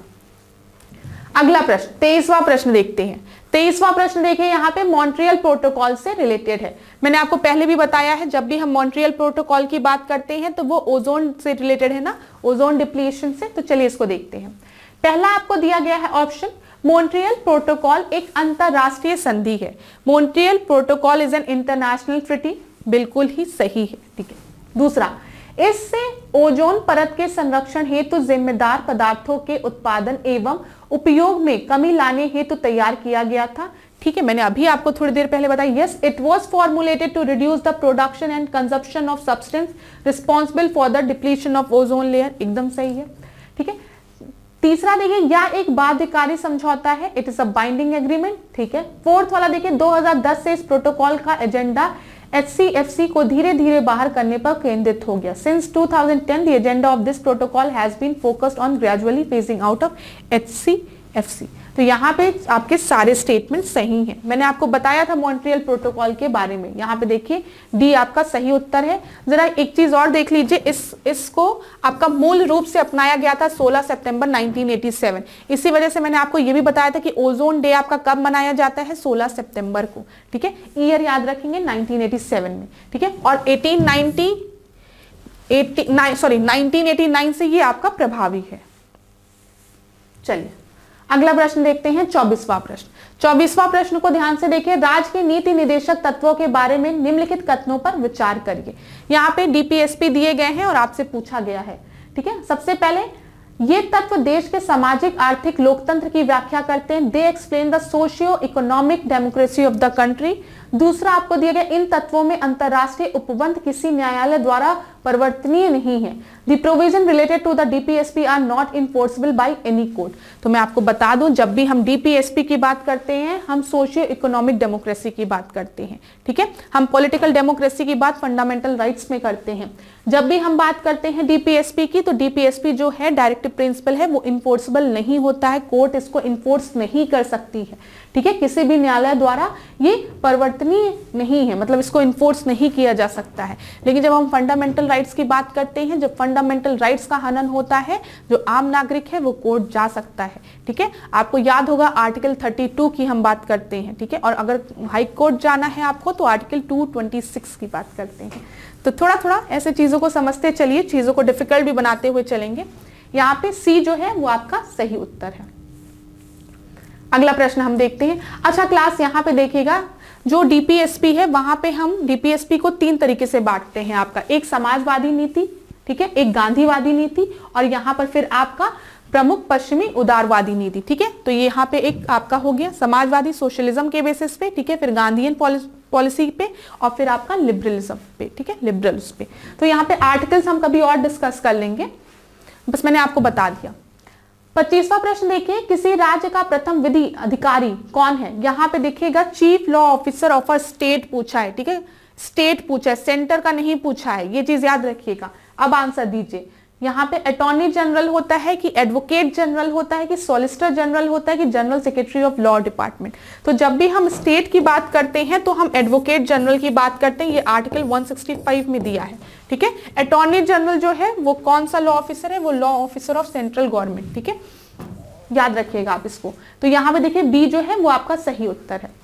अगला प्रश्न, तेईसवां प्रश्न देखते हैं। तेईसवां प्रश्न देखिए, यहाँ पे मॉन्ट्रियल प्रोटोकॉल से रिलेटेड है। मैंने आपको पहले भी बताया है, जब भी हम मॉन्ट्रियल प्रोटोकॉल की बात करते हैं तो वो ओजोन से रिलेटेड है ना, ओजोन डिप्लीशन से। तो चलिए इसको देखते हैं। पहला आपको दिया गया है ऑप्शन, मॉन्ट्रियल प्रोटोकॉल एक अंतरराष्ट्रीय संधि है। Montreal protocol is an international treaty, बिल्कुल ही सही है, ठीक है। दूसरा, इससे ओजोन परत के संरक्षण हेतु जिम्मेदार पदार्थों के उत्पादन एवं उपयोग में कमी लाने हेतु तैयार किया गया था, ठीक है। मैंने अभी आपको थोड़ी देर पहले बताया, yes it was formulated to reduce the production and consumption of substance responsible for the depletion of ozone layer, एकदम सही है, ठीक है। तीसरा देखिए, यह एक बाध्यकारी समझौता है, it is a binding agreement, ठीक है। फोर्थ वाला देखिए, दो हज़ार दस से इस प्रोटोकॉल का agenda H C F C को धीरे धीरे बाहर करने पर केंद्रित हो गया। Since two thousand ten the agenda of this protocol has been focused on gradually phasing out of H C F C. तो यहाँ पे आपके सारे स्टेटमेंट सही हैं। मैंने आपको बताया था मॉन्ट्रियल प्रोटोकॉल के बारे में, यहाँ पे देखिए डी आपका सही उत्तर है। जरा एक चीज और देख लीजिए, इस इसको आपका मूल रूप से अपनाया गया था सोलह सितंबर नाइनटीन एटी सेवन। इसी वजह से मैंने आपको ये भी बताया था कि ओजोन डे आपका कब मनाया जाता है, सोलह सितंबर को, ठीक है। ईयर याद रखेंगे नाइनटीन एटी सेवन में, ठीक है। और eighteen ninety sorry nineteen eighty nine से ये आपका प्रभावी है। चलिए अगला प्रश्न देखते हैं, चौबीसवां प्रश्न। चौबीसवां प्रश्न को ध्यान से देखिए, राज्य के नीति निर्देशक तत्वों के बारे में निम्नलिखित कथनों पर विचार करिए। यहाँ पे डी पी एस पी दिए गए हैं और आपसे पूछा गया है, ठीक है। सबसे पहले, ये तत्व देश के सामाजिक आर्थिक लोकतंत्र की व्याख्या करते हैं, they explain the socio economic democracy of the country. दूसरा आपको दिया गया, इन तत्वों में अंतरराष्ट्रीय उपबंध किसी न्यायालय द्वारा परिवर्तनीय नहीं है। The provision related to the DPSP are not enforceable by any court. तो मैं आपको बता दूं, जब भी हम डीपीएसपी की बात करते हैं हम सोशियो इकोनॉमिक डेमोक्रेसी की बात करते हैं, ठीक है। हम पॉलिटिकल डेमोक्रेसी की बात फंडामेंटल राइट्स में करते हैं। जब भी हम बात करते हैं डीपीएसपी की, तो डीपीएसपी जो है डायरेक्टिव प्रिंसिपल है, वो इन्फोर्सेबल नहीं होता है, कोर्ट इसको इन्फोर्स नहीं कर सकती है, ठीक है। किसी भी न्यायालय द्वारा ये परिवर्तनीय नहीं है, मतलब इसको इन्फोर्स नहीं किया जा सकता है। लेकिन जब हम फंडामेंटल राइट्स की बात करते हैं, जब फंडामेंटल राइट्स का हनन होता है, जो आम नागरिक है वो कोर्ट जा सकता है, ठीक है। आपको याद होगा आर्टिकल थर्टी टू की हम बात करते हैं, ठीक है। और अगर हाई कोर्ट जाना है आपको तो आर्टिकल टू ट्वेंटी सिक्स की बात करते हैं। तो थोड़ा थोड़ा ऐसे चीजों को समझते चलिए, चीजों को डिफिकल्ट भी बनाते हुए चलेंगे। यहाँ पे सी जो है वो आपका सही उत्तर है। अगला प्रश्न हम देखते हैं। अच्छा क्लास, यहाँ पे देखिएगा जो डीपीएसपी है वहां पे हम डीपीएसपी को तीन तरीके से बांटते हैं आपका, एक समाजवादी नीति, ठीक है, एक गांधीवादी नीति और यहाँ पर फिर आपका प्रमुख पश्चिमी उदारवादी नीति, ठीक है। तो ये यहाँ पे एक आपका हो गया समाजवादी सोशलिज्म के बेसिस पे, ठीक है, फिर गांधीयन पॉलिसी पे और फिर आपका लिबरलिज्म पे, ठीक है, लिबरल्स पे। तो यहाँ पे आर्टिकल्स हम कभी और डिस्कस कर लेंगे, बस मैंने आपको बता दिया। पच्चीसवां प्रश्न देखिए, किसी राज्य का प्रथम विधि अधिकारी कौन है? यहाँ पे देखिएगा chief law officer of a state पूछा है, ठीक है, स्टेट पूछा है, सेंटर का नहीं पूछा है, ये चीज याद रखिएगा। अब आंसर दीजिए, यहाँ पे अटॉर्नी जनरल होता है कि एडवोकेट जनरल होता है कि सॉलिसिटर जनरल होता है कि general secretary of law department? तो जब भी हम स्टेट की बात करते हैं तो हम एडवोकेट जनरल की बात करते हैं, ये आर्टिकल वन सिक्सटी फाइव में दिया है, ठीक है। अटॉर्नी जनरल जो है वो कौन सा लॉ ऑफिसर है? वो law officer of central government, ठीक है, याद रखिएगा आप इसको। तो यहाँ पे देखिए बी जो है वो आपका सही उत्तर है।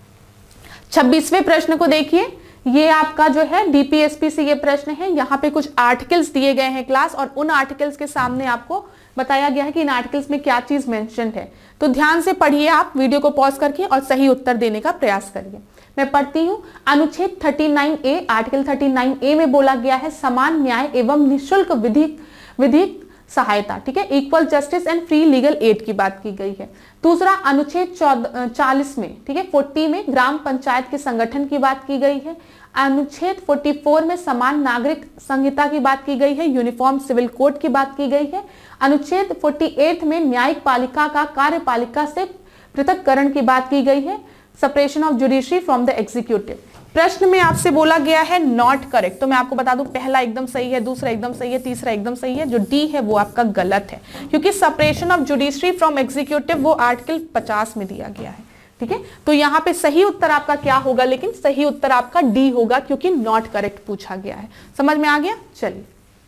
छब्बीसवें प्रश्न को देखिए, ये आपका जो है डीपीएसपी से ये प्रश्न है। यहाँ पे कुछ आर्टिकल्स दिए गए हैं क्लास, और उन आर्टिकल्स के सामने आपको बताया गया है कि इन आर्टिकल्स में क्या चीज मेंशन है। तो ध्यान से पढ़िए आप, वीडियो को पॉज करके, और सही उत्तर देने का प्रयास करिए। मैं पढ़ती हूँ। अनुच्छेद thirty nine A, article thirty nine A में बोला गया है समान न्याय एवं निःशुल्क विधिक विधिक सहायता, ठीक है, equal justice and free legal aid की बात की गई है। दूसरा अनुच्छेद चालीस में, ठीक है, फोर्टी में ग्राम पंचायत के संगठन की बात की गई है। अनुच्छेद चौवालीस में समान नागरिक संहिता की बात की गई है, यूनिफॉर्म सिविल कोड की बात की गई है। अनुच्छेद अड़तालीस में न्यायिक पालिका का कार्यपालिका से पृथककरण की बात की गई है, separation of judiciary from the executive. प्रश्न में आपसे बोला गया है नॉट करेक्ट, तो मैं आपको बता दूं पहला एकदम सही है, दूसरा एकदम सही है, तीसरा एकदम सही है, जो डी है वो आपका गलत है, क्योंकि separation of judiciary from executive वो आर्टिकल पचास में दिया गया है, ठीक है। तो यहाँ पे सही उत्तर आपका क्या होगा? लेकिन सही उत्तर आपका डी होगा, क्योंकि नॉट करेक्ट पूछा गया है। समझ में आ गया? चलिए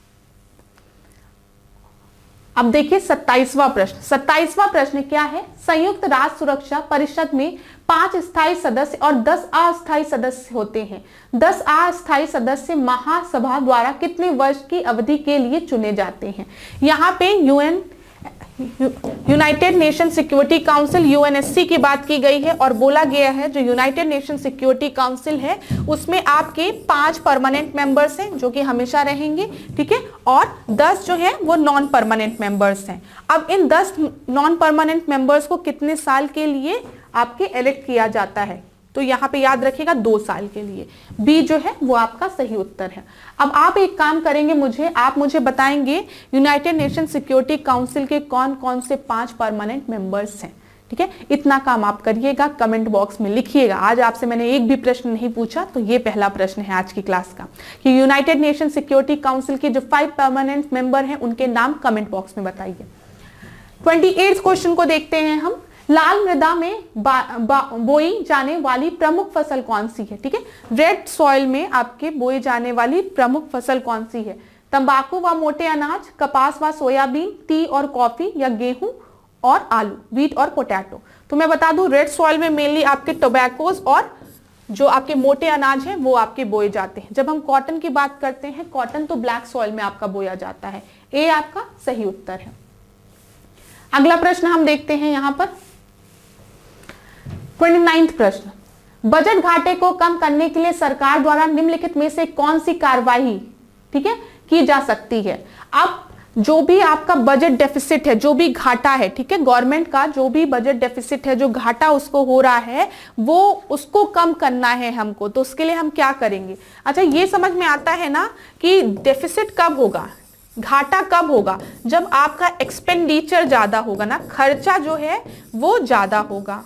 अब देखिए सत्ताईसवां प्रश्न। सत्ताईसवां प्रश्न क्या है? संयुक्त राष्ट्र सुरक्षा परिषद में पांच स्थायी सदस्य और दस अस्थायी सदस्य होते हैं। दस अस्थायी सदस्य महासभा द्वारा कितने वर्ष की अवधि के लिए चुने जाते हैं? यहाँ पे UN united nation security council UNSC की बात की गई है, और बोला गया है जो यूनाइटेड नेशन सिक्योरिटी काउंसिल है उसमें आपके पांच परमानेंट मेंबर्स हैं जो कि हमेशा रहेंगे, ठीक है, और दस जो है वो नॉन परमानेंट मेंबर्स हैं। अब इन दस नॉन परमानेंट मेंबर्स को कितने साल के लिए आपके इलेक्ट किया जाता है? तो यहाँ पे याद रखिएगा दो साल के लिए। बी जो है वो आपका सही उत्तर है। अब आप एक काम करेंगे, मुझे आप मुझे बताएंगे यूनाइटेड नेशन सिक्योरिटी काउंसिल के कौन कौन से पांच परमानेंट मेंबर्स हैं, ठीक है। इतना काम आप करिएगा, कमेंट बॉक्स में लिखिएगा। आज आपसे मैंने एक भी प्रश्न नहीं पूछा, तो ये पहला प्रश्न है आज की क्लास का कि यूनाइटेड नेशन सिक्योरिटी काउंसिल के जो फाइव परमानेंट मेंबर हैं उनके नाम कमेंट बॉक्स में बताइए। ट्वेंटी एट क्वेश्चन को देखते हैं हम। लाल मृदा में बोई जाने वाली प्रमुख फसल कौन सी है? ठीक है, रेड सॉइल में आपके बोई जाने वाली प्रमुख फसल कौन सी है? तंबाकू व मोटे अनाज, कपास व सोयाबीन, टी और कॉफी, या गेहूं और आलू, व्हीट और पोटैटो। तो मैं बता दूं रेड सॉइल में मेनली आपके टोबैकोस और जो आपके मोटे अनाज हैं वो आपके बोए जाते हैं। जब हम कॉटन की बात करते हैं, कॉटन तो ब्लैक सॉइल में आपका बोया जाता है। ए आपका सही उत्तर है। अगला प्रश्न हम देखते हैं यहां पर उनतीसवां प्रश्न, बजट घाटे को कम करने के लिए सरकार द्वारा निम्नलिखित में से कौन सी कार्रवाई, ठीक है, की जा सकती है? अब जो भी आपका बजट डेफिसिट है, जो भी घाटा है, ठीक है, गवर्नमेंट का जो भी बजट डेफिसिट है, जो घाटा उसको हो रहा है, वो उसको कम करना है हमको। तो उसके लिए हम क्या करेंगे? अच्छा, ये समझ में आता है ना कि डेफिसिट कब होगा, घाटा कब होगा? जब आपका एक्सपेंडिचर ज्यादा होगा ना, खर्चा जो है वो ज्यादा होगा,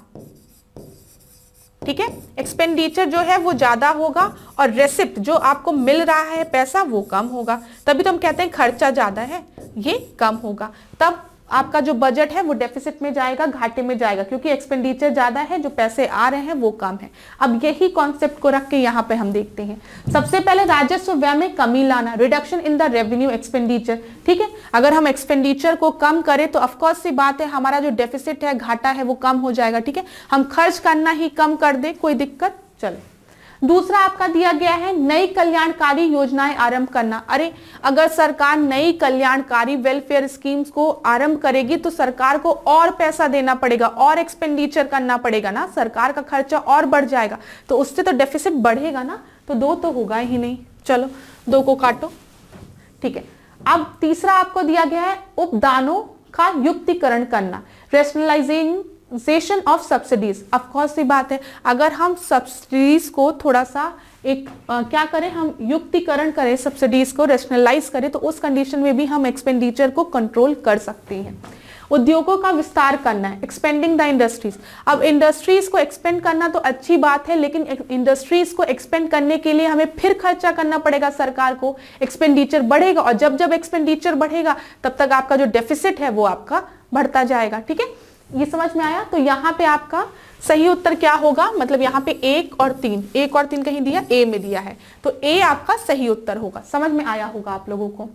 ठीक है, एक्सपेंडिचर जो है वो ज्यादा होगा और रेसिप्ट जो आपको मिल रहा है पैसा वो कम होगा। तभी तो हम कहते हैं खर्चा ज्यादा है, ये कम होगा, तब आपका जो बजट है वो डेफिसिट में जाएगा, घाटे में जाएगा, क्योंकि एक्सपेंडिचर ज्यादा है, जो पैसे आ रहे हैं वो कम है। अब यही कॉन्सेप्ट को रख के यहाँ पे हम देखते हैं। सबसे पहले राजस्व व्यय में कमी लाना, reduction in the revenue expenditure, ठीक है। अगर हम एक्सपेंडिचर को कम करें तो ऑफकोर्स सी बात है हमारा जो डेफिसिट है, घाटा है, वो कम हो जाएगा, ठीक है। हम खर्च करना ही कम कर दे, कोई दिक्कत, चलो। दूसरा आपका दिया गया है नई कल्याणकारी योजनाएं आरंभ करना। अरे अगर सरकार नई कल्याणकारी वेलफेयर स्कीम्स को आरंभ करेगी तो सरकार को और पैसा देना पड़ेगा, और एक्सपेंडिचर करना पड़ेगा ना, सरकार का खर्चा और बढ़ जाएगा, तो उससे तो डेफिसिट बढ़ेगा ना, तो दो तो होगा ही नहीं। चलो दो को काटो, ठीक है। अब तीसरा आपको दिया गया है उपदानों का युक्तिकरण करना, rationalising session of subsidies. Of course C बात है, अगर हम सब्सिडीज को थोड़ा सा एक आ, क्या करें, हम युक्तिकरण करें, सब्सिडीज को रेशनलाइज करें, तो उस कंडीशन में भी हम एक्सपेंडिचर को कंट्रोल कर सकते हैं। उद्योगों का विस्तार करना है, एक्सपेंडिंग द इंडस्ट्रीज। अब इंडस्ट्रीज को एक्सपेंड करना तो अच्छी बात है, लेकिन इंडस्ट्रीज को एक्सपेंड करने के लिए हमें फिर खर्चा करना पड़ेगा, सरकार को एक्सपेंडिचर बढ़ेगा, और जब जब एक्सपेंडिचर बढ़ेगा तब तक आपका जो डेफिसिट है वो आपका बढ़ता जाएगा, ठीक है। ये समझ में आया? तो यहाँ पे आपका सही उत्तर क्या होगा, मतलब यहाँ पे एक और तीन, एक और तीन कहीं दिया, ए में दिया है, तो ए आपका सही उत्तर होगा। समझ में आया होगा आप लोगों को।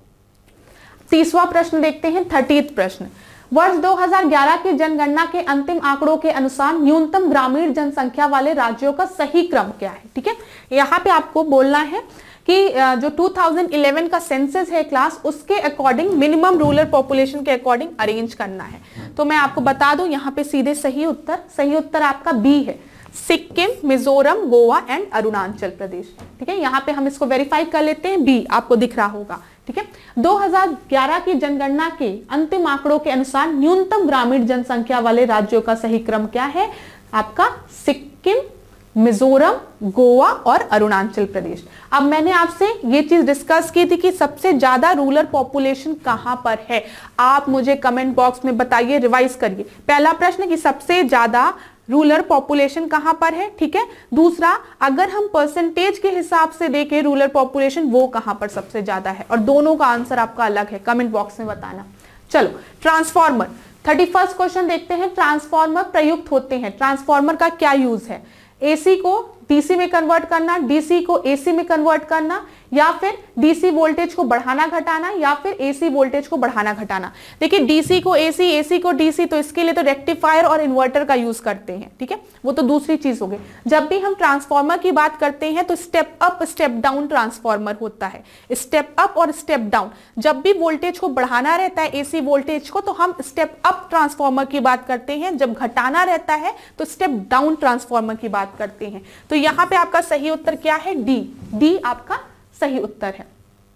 तीसवा प्रश्न देखते हैं, थर्टीथ प्रश्न। वर्ष दो हज़ार ग्यारह की जनगणना के अंतिम आंकड़ों के अनुसार न्यूनतम ग्रामीण जनसंख्या वाले राज्यों का सही क्रम क्या है, ठीक है। यहाँ पे आपको बोलना है कि जो दो हज़ार ग्यारह का सेंसस है क्लास, उसके अकॉर्डिंग मिनिमम रूरल पॉपुलेशन के अकॉर्डिंग अरेंज करना है। तो मैं आपको बता दूं यहाँ पे सीधे सही उत्तर, सही उत्तर आपका बी है, सिक्किम, मिजोरम, गोवा एंड अरुणाचल प्रदेश, ठीक है। यहाँ पे हम इसको वेरीफाई कर लेते हैं, बी आपको दिख रहा होगा, ठीक है। दो हज़ार ग्यारह की जनगणना के अंतिम आंकड़ों के अनुसार न्यूनतम ग्रामीण जनसंख्या वाले राज्यों का सही क्रम क्या है, आपका सिक्किम, मिजोरम, गोवा और अरुणाचल प्रदेश। अब मैंने आपसे ये चीज डिस्कस की थी कि सबसे ज्यादा रूरल पॉपुलेशन कहां पर है, आप मुझे कमेंट बॉक्स में बताइए, रिवाइज करिए। पहला प्रश्न कि सबसे ज्यादा रूरल पॉपुलेशन कहां पर है, ठीक है। दूसरा, अगर हम परसेंटेज के हिसाब से देखें रूरल पॉपुलेशन, वो कहां पर सबसे ज्यादा है, और दोनों का आंसर आपका अलग है, कमेंट बॉक्स में बताना। चलो ट्रांसफार्मर, थर्टी फर्स्ट क्वेश्चन देखते हैं। ट्रांसफार्मर प्रयुक्त होते हैं, ट्रांसफार्मर का क्या यूज है, एसी को डीसी में कन्वर्ट करना, डीसी को एसी में कन्वर्ट करना, या फिर डीसी वोल्टेज को बढ़ाना घटाना, या फिर एसी वोल्टेज को बढ़ाना घटाना। देखिए डीसी को एसी, एसी को डीसी, तो इसके लिए तो रेक्टिफायर और इन्वर्टर का यूज करते हैं, ठीक है, वो तो दूसरी चीज हो गई। जब भी हम ट्रांसफार्मर की बात करते हैं तो step up step down transformer होता है, स्टेप अप और स्टेप डाउन। जब भी वोल्टेज को बढ़ाना रहता है एसी वोल्टेज को, तो हम स्टेप अप ट्रांसफार्मर की बात करते हैं, जब घटाना रहता है तो स्टेप डाउन ट्रांसफार्मर की बात करते हैं। तो यहाँ पे आपका सही उत्तर क्या है, डी, डी आपका सही उत्तर है।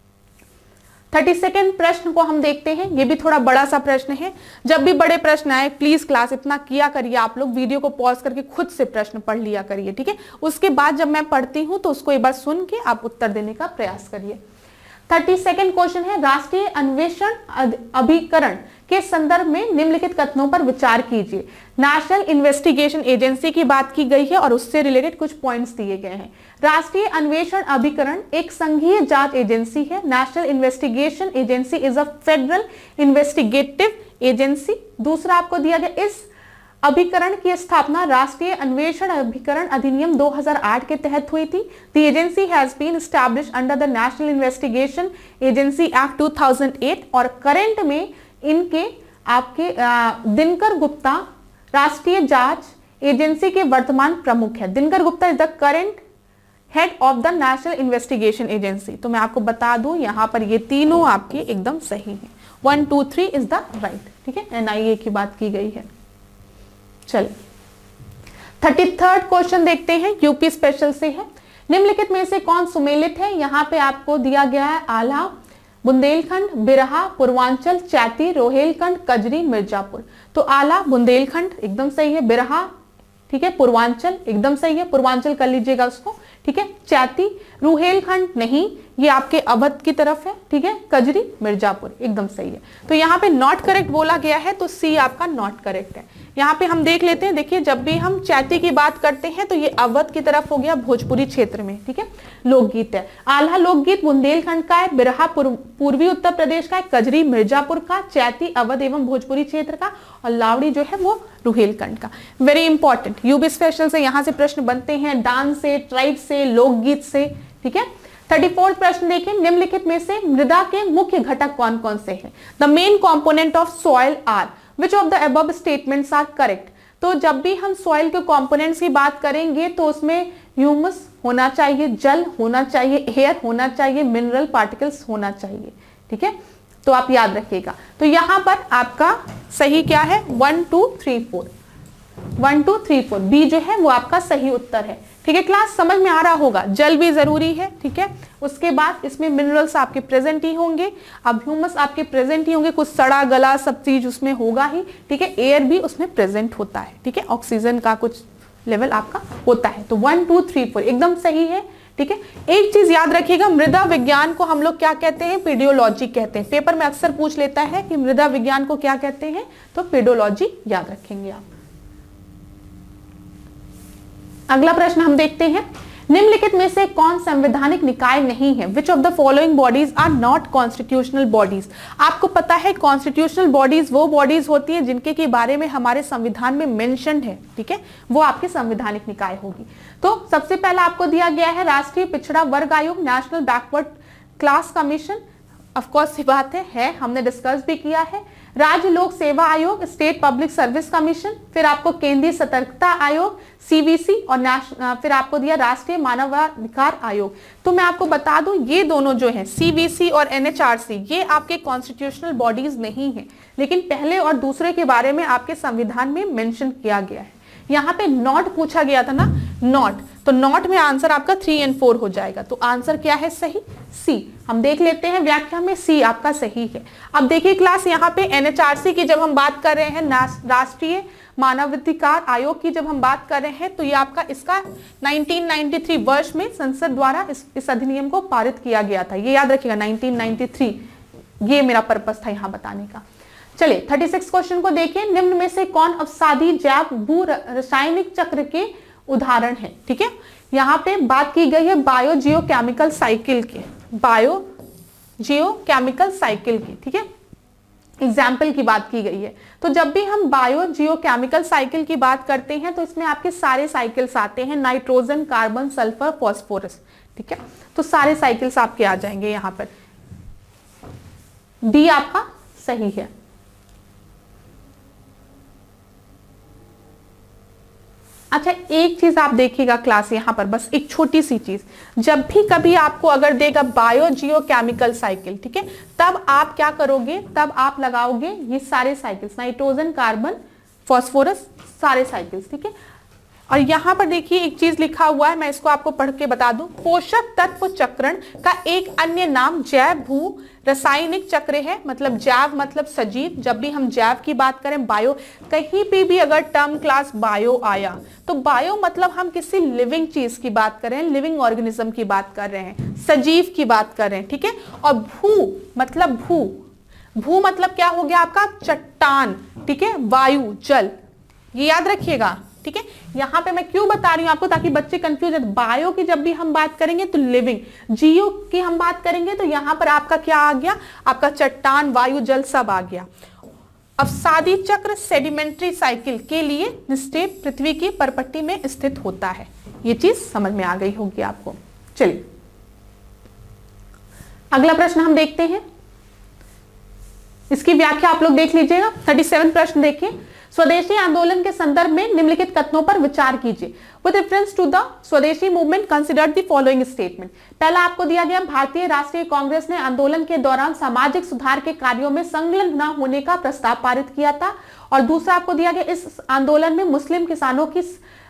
थर्टी सेकेंड प्रश्न को हम देखते हैं, ये भी थोड़ा बड़ा सा प्रश्न है। जब भी बड़े प्रश्न आए प्लीज क्लास इतना किया करिए, आप लोग वीडियो को पॉज करके खुद से प्रश्न पढ़ लिया करिए, ठीक है। उसके बाद जब मैं पढ़ती हूं तो उसको एक बार सुन के आप उत्तर देने का प्रयास करिए। थर्टी सेकेंड क्वेश्चन है, राष्ट्रीय अन्वेषण अभिकरण के संदर्भ में निम्नलिखित कथनों पर विचार कीजिए। नेशनल इन्वेस्टिगेशन एजेंसी की बात की गई है और उससे रिलेटेड कुछ पॉइंट्स दिए गए हैं। राष्ट्रीय अन्वेषण अभिकरण एक संघीय जांच एजेंसी है। National investigation agency is a federal investigative agency. दूसरा आपको दिया गया, इस अभिकरण की स्थापना राष्ट्रीय अन्वेषण अभिकरण अधिनियम दो हज़ार आठ के तहत हुई थी। The agency has been established under the national investigation agency act दो हज़ार आठ और करंट में इनके आपके दिनकर गुप्ता राष्ट्रीय जांच एजेंसी के वर्तमान प्रमुख है। Dinkar Gupta is the current head of the national investigation agency. तो मैं आपको बता दूं यहाँ पर ये तीनों आपके एकदम सही हैं, one two three is the right, ठीक है। एनआईए की बात की गई है। चलिए थर्टी थर्ड क्वेश्चन देखते हैं, यूपी स्पेशल से है। निम्नलिखित में से कौन सुमेलित है, यहाँ पे आपको दिया गया है आला बुंदेलखंड, बिरहा, पूर्वांचल, चैती, रोहेलखंड, कजरी, मिर्जापुर। तो आला बुंदेलखंड एकदम सही है, बिरहा ठीक है, पूर्वांचल एकदम सही है, पूर्वांचल कर लीजिएगा उसको, ठीक है, चैती, रुहेलखंड नहीं, ये आपके अवध की तरफ है, ठीक है, कजरी, मिर्जापुर एकदम सही है। तो यहाँ पे नॉट करेक्ट बोला गया है, तो सी आपका नॉट करेक्ट है। यहाँ पे हम देख लेते हैं, देखिए जब भी हम चैती की बात करते हैं तो ये अवध की तरफ हो गया, भोजपुरी क्षेत्र में, ठीक है, लोकगीत है। आल्हा लोकगीत बुंदेलखंड का है, बिरहा पूर्वी उत्तर प्रदेश का है, कजरी मिर्जापुर का, चैती अवध एवं भोजपुरी क्षेत्र का, और लावड़ी जो है वो रुहेलखंड का। वेरी इंपॉर्टेंट, यूबी स्पेशल से यहाँ से प्रश्न बनते हैं, डांस से, ट्राइब से, लोकगीत से, ठीक है। थर्टी फोर्थ प्रश्न देखें, निम्नलिखित में से मृदा के मुख्य घटक कौन कौन से हैं? The main component of soil are, which of the above statements are correct. तो जब भी हम सॉइल के कंपोनेंट्स की बात करेंगे तो उसमें ह्यूमस होना चाहिए, जल होना चाहिए, एयर होना चाहिए, मिनरल पार्टिकल्स होना चाहिए, ठीक है, तो आप याद रखिएगा। तो यहां पर आपका सही क्या है, one two three four, one two three four B जो है वो आपका सही उत्तर है, ठीक है। क्लास समझ में आ रहा होगा, जल भी जरूरी है, ठीक है, उसके बाद इसमें मिनरल्स आपके प्रेजेंट ही होंगे, अब ह्यूमस आपके प्रेजेंट ही होंगे, कुछ सड़ा गला सब चीज उसमें होगा ही, ठीक है, एयर भी उसमें प्रेजेंट होता है, ठीक है, ऑक्सीजन का कुछ लेवल आपका होता है। तो वन टू थ्री फोर एकदम सही है, ठीक है। एक चीज याद रखिएगा, मृदा विज्ञान को हम लोग क्या कहते हैं, पेडियोलॉजी कहते हैं। पेपर में अक्सर पूछ लेता है कि मृदा विज्ञान को क्या कहते हैं, तो पेडियोलॉजी याद रखेंगे आप। अगला प्रश्न हम देखते हैं, निम्नलिखित में से कौन संवैधानिक निकाय नहीं है? Which of the following bodies are not constitutional bodies. आपको पता है कॉन्स्टिट्यूशनल बॉडीज वो बॉडीज होती है जिनके के बारे में हमारे संविधान में मेंशन्ड है, ठीक है, वो आपकी संवैधानिक निकाय होगी। तो सबसे पहला आपको दिया गया है राष्ट्रीय पिछड़ा वर्ग आयोग, national backward class commission, of course ये बात है, है हमने डिस्कस भी किया है। राज्य लोक सेवा आयोग, स्टेट पब्लिक सर्विस कमीशन, फिर आपको केंद्रीय सतर्कता आयोग, सीवीसी, और फिर आपको दिया राष्ट्रीय मानवाधिकार आयोग। तो मैं आपको बता दूं ये दोनों जो हैं सीवीसी और एनएचआरसी, ये आपके कॉन्स्टिट्यूशनल बॉडीज नहीं है, लेकिन पहले और दूसरे के बारे में आपके संविधान में मेंशन किया गया है। यहाँ पे नॉट पूछा गया था ना, नॉट, तो नॉट में आंसर आपका थ्री एंड फोर हो जाएगा। तो आंसर क्या है सही, सी। हम देख लेते हैं व्याख्या में, सी आपका सही है। अब देखिए क्लास, यहाँ पे एनएचआरसी की जब हम बात कर रहे हैं, राष्ट्रीय मानवाधिकार आयोग की जब हम बात कर रहे हैं, तो ये आपका इसका नाइनटीन नाइंटी थ्री वर्ष में संसद द्वारा इस, इस अधिनियम को पारित किया गया था। ये याद रखिएगा, नाइनटीन नाइंटी थ्री, ये मेरा पर्पस था यहाँ बताने का। चलिए थर्टी सिक्स क्वेश्चन को देखिए, निम्न में से कौन अवसादी जैव भू रासायनिक चक्र के उदाहरण है? ठीक है, यहाँ पे बात की गई है बायो जियो केमिकल साइकिल के, बायो जियो केमिकल साइकिल की, ठीक है, एग्जाम्पल की बात की गई है। तो जब भी हम बायो जियो केमिकल साइकिल की बात करते हैं तो इसमें आपके सारे साइकिल्स आते हैं, नाइट्रोजन, कार्बन, सल्फर, फॉस्फोरस, ठीक है, तो सारे साइकिल्स आपके आ जाएंगे यहाँ पर। डी आपका सही है। अच्छा, एक चीज आप देखिएगा क्लास यहाँ पर, बस एक छोटी सी चीज, जब भी कभी आपको अगर देगा बायो जियो केमिकल साइकिल, ठीक है, तब आप क्या करोगे, तब आप लगाओगे ये सारे साइकिल्स, नाइट्रोजन, कार्बन, फॉस्फोरस, सारे साइकिल्स, ठीक है। और यहाँ पर देखिए एक चीज लिखा हुआ है, मैं इसको आपको पढ़ के बता दूं, पोषक तत्व चक्रण का एक अन्य नाम जैव भू रासायनिक चक्र है। मतलब जैव मतलब सजीव, जब भी हम जैव की बात करें, बायो, कहीं पे भी अगर टर्म क्लास बायो आया तो बायो मतलब हम किसी लिविंग चीज की बात कर रहे हैं, लिविंग ऑर्गेनिज्म की बात कर रहे हैं, सजीव की बात कर रहे हैं, ठीक है। और भू मतलब भू, भू मतलब क्या हो गया आपका, चट्टान, ठीक है, वायु, जल, ये याद रखिएगा, ठीक है। यहां पे मैं क्यों बता रही हूं आपको, ताकि बच्चे कंफ्यूज है। बायो की जब भी हम बात करेंगे तो लिविंग, जियो की हम बात करेंगे तो यहां पर आपका क्या आ गया, आपका चट्टान, वायु, जल सब आ गया। अवसादी चक्र सेडिमेंट्री साइकिल के लिए निस्टेप पृथ्वी की परपट्टी में स्थित होता है। ये चीज समझ में आ गई होगी आपको। चलिए अगला प्रश्न हम देखते हैं, इसकी व्याख्या आप लोग देख लीजिएगा। थर्टी सेवन प्रश्न देखिए, स्वदेशी आंदोलन के संदर्भ में निम्नलिखित कथनों पर विचार कीजिए। With reference to the Swadeshi movement consider the following statement. पहला आपको दिया गया, भारतीय राष्ट्रीय कांग्रेस ने आंदोलन के दौरान सामाजिक सुधार के कार्यों में संलग्न न होने का प्रस्ताव पारित किया था। और दूसरा आपको दिया गया, इस आंदोलन में मुस्लिम किसानों की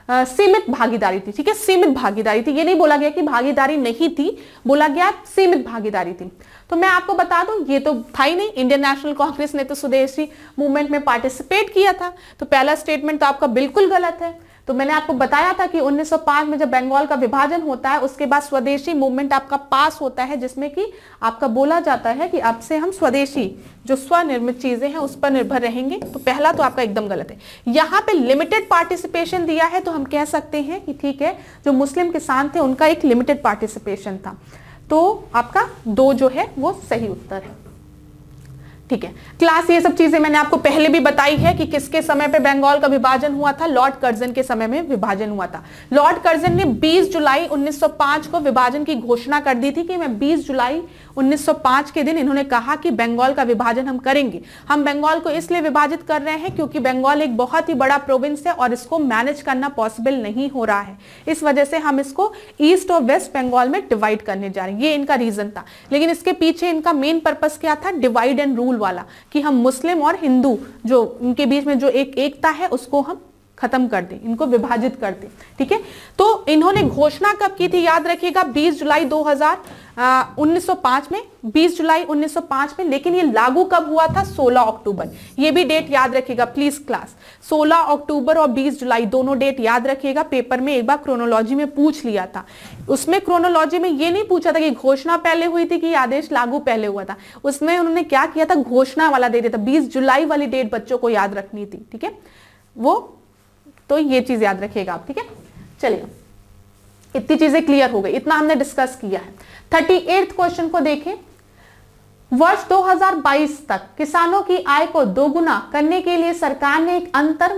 आ, सीमित भागीदारी थी, ठीक है, सीमित भागीदारी थी। ये नहीं बोला गया कि भागीदारी नहीं थी, बोला गया सीमित भागीदारी थी। तो मैं आपको बता दूं, ये तो था ही नहीं, इंडियन नेशनल कांग्रेस ने तो स्वदेशी मूवमेंट में पार्टिसिपेट किया था, तो पहला स्टेटमेंट तो आपका बिल्कुल गलत है। तो मैंने आपको बताया था कि उन्नीस सौ पाँच में जब बंगाल का विभाजन होता है, उसके बाद स्वदेशी मूवमेंट आपका पास होता है, जिसमें कि आपका बोला जाता है कि अब से हम स्वदेशी जो स्वनिर्मित चीजें हैं उस पर निर्भर रहेंगे। तो पहला तो आपका एकदम गलत है। यहाँ पे लिमिटेड पार्टिसिपेशन दिया है, तो हम कह सकते हैं कि ठीक है, जो मुस्लिम किसान थे उनका एक लिमिटेड पार्टिसिपेशन था, तो आपका दो जो है वो सही उत्तर है, ठीक है। क्लास ये सब चीजें मैंने आपको पहले भी बताई है कि किसके समय पे बंगाल का विभाजन हुआ था, लॉर्ड कर्जन के समय में विभाजन हुआ था। लॉर्ड कर्जन ने बीस जुलाई उन्नीस सौ पाँच को विभाजन की घोषणा कर दी थी कि मैं बीस जुलाई उन्नीस सौ पाँच के दिन इन्होंने कहा कि बंगाल का विभाजन हम करेंगे। हम बंगाल को इसलिए विभाजित कर रहे हैं क्योंकि बंगाल एक बहुत ही बड़ा प्रोविंस है और इसको मैनेज करना पॉसिबल नहीं हो रहा है, इस वजह से हम इसको ईस्ट और वेस्ट बंगाल में डिवाइड करने जा रहे हैं। ये इनका रीजन था, लेकिन इसके पीछे इनका मेन पर्पस क्या था, डिवाइड एंड रूल वाला, कि हम मुस्लिम और हिंदू जो उनके बीच में जो एक एकता है उसको हम खत्म कर दें, इनको विभाजित कर दें, ठीक है। तो इन्होंने घोषणा कब की थी, याद रखिएगा, बीस जुलाई दो हज़ार उन्नीस सौ पाँच में, बीस जुलाई उन्नीस सौ पाँच में, लेकिन ये लागू कब हुआ था, सोलह अक्टूबर। ये भी डेट याद रखिएगा प्लीज क्लास, सोलह अक्टूबर और बीस जुलाई दोनों डेट याद रखिएगा। पेपर में एक बार क्रोनोलॉजी में पूछ लिया था, उसमें क्रोनोलॉजी में ये नहीं पूछा था कि घोषणा पहले हुई थी कि आदेश लागू पहले हुआ था, उसमें उन्होंने क्या किया था, घोषणा वाला दे दिया था। बीस जुलाई वाली डेट बच्चों को याद रखनी थी, ठीक है, वो तो ये चीज याद रखिएगा आप, ठीक है। चलिए, इतनी चीजें क्लियर हो गई, इतना हमने डिस्कस किया है। थर्टी एट क्वेश्चन को देखें। वर्ष दो हज़ार बाईस तक किसानों की आय को दोगुना करने के लिए सरकार ने एक अंतर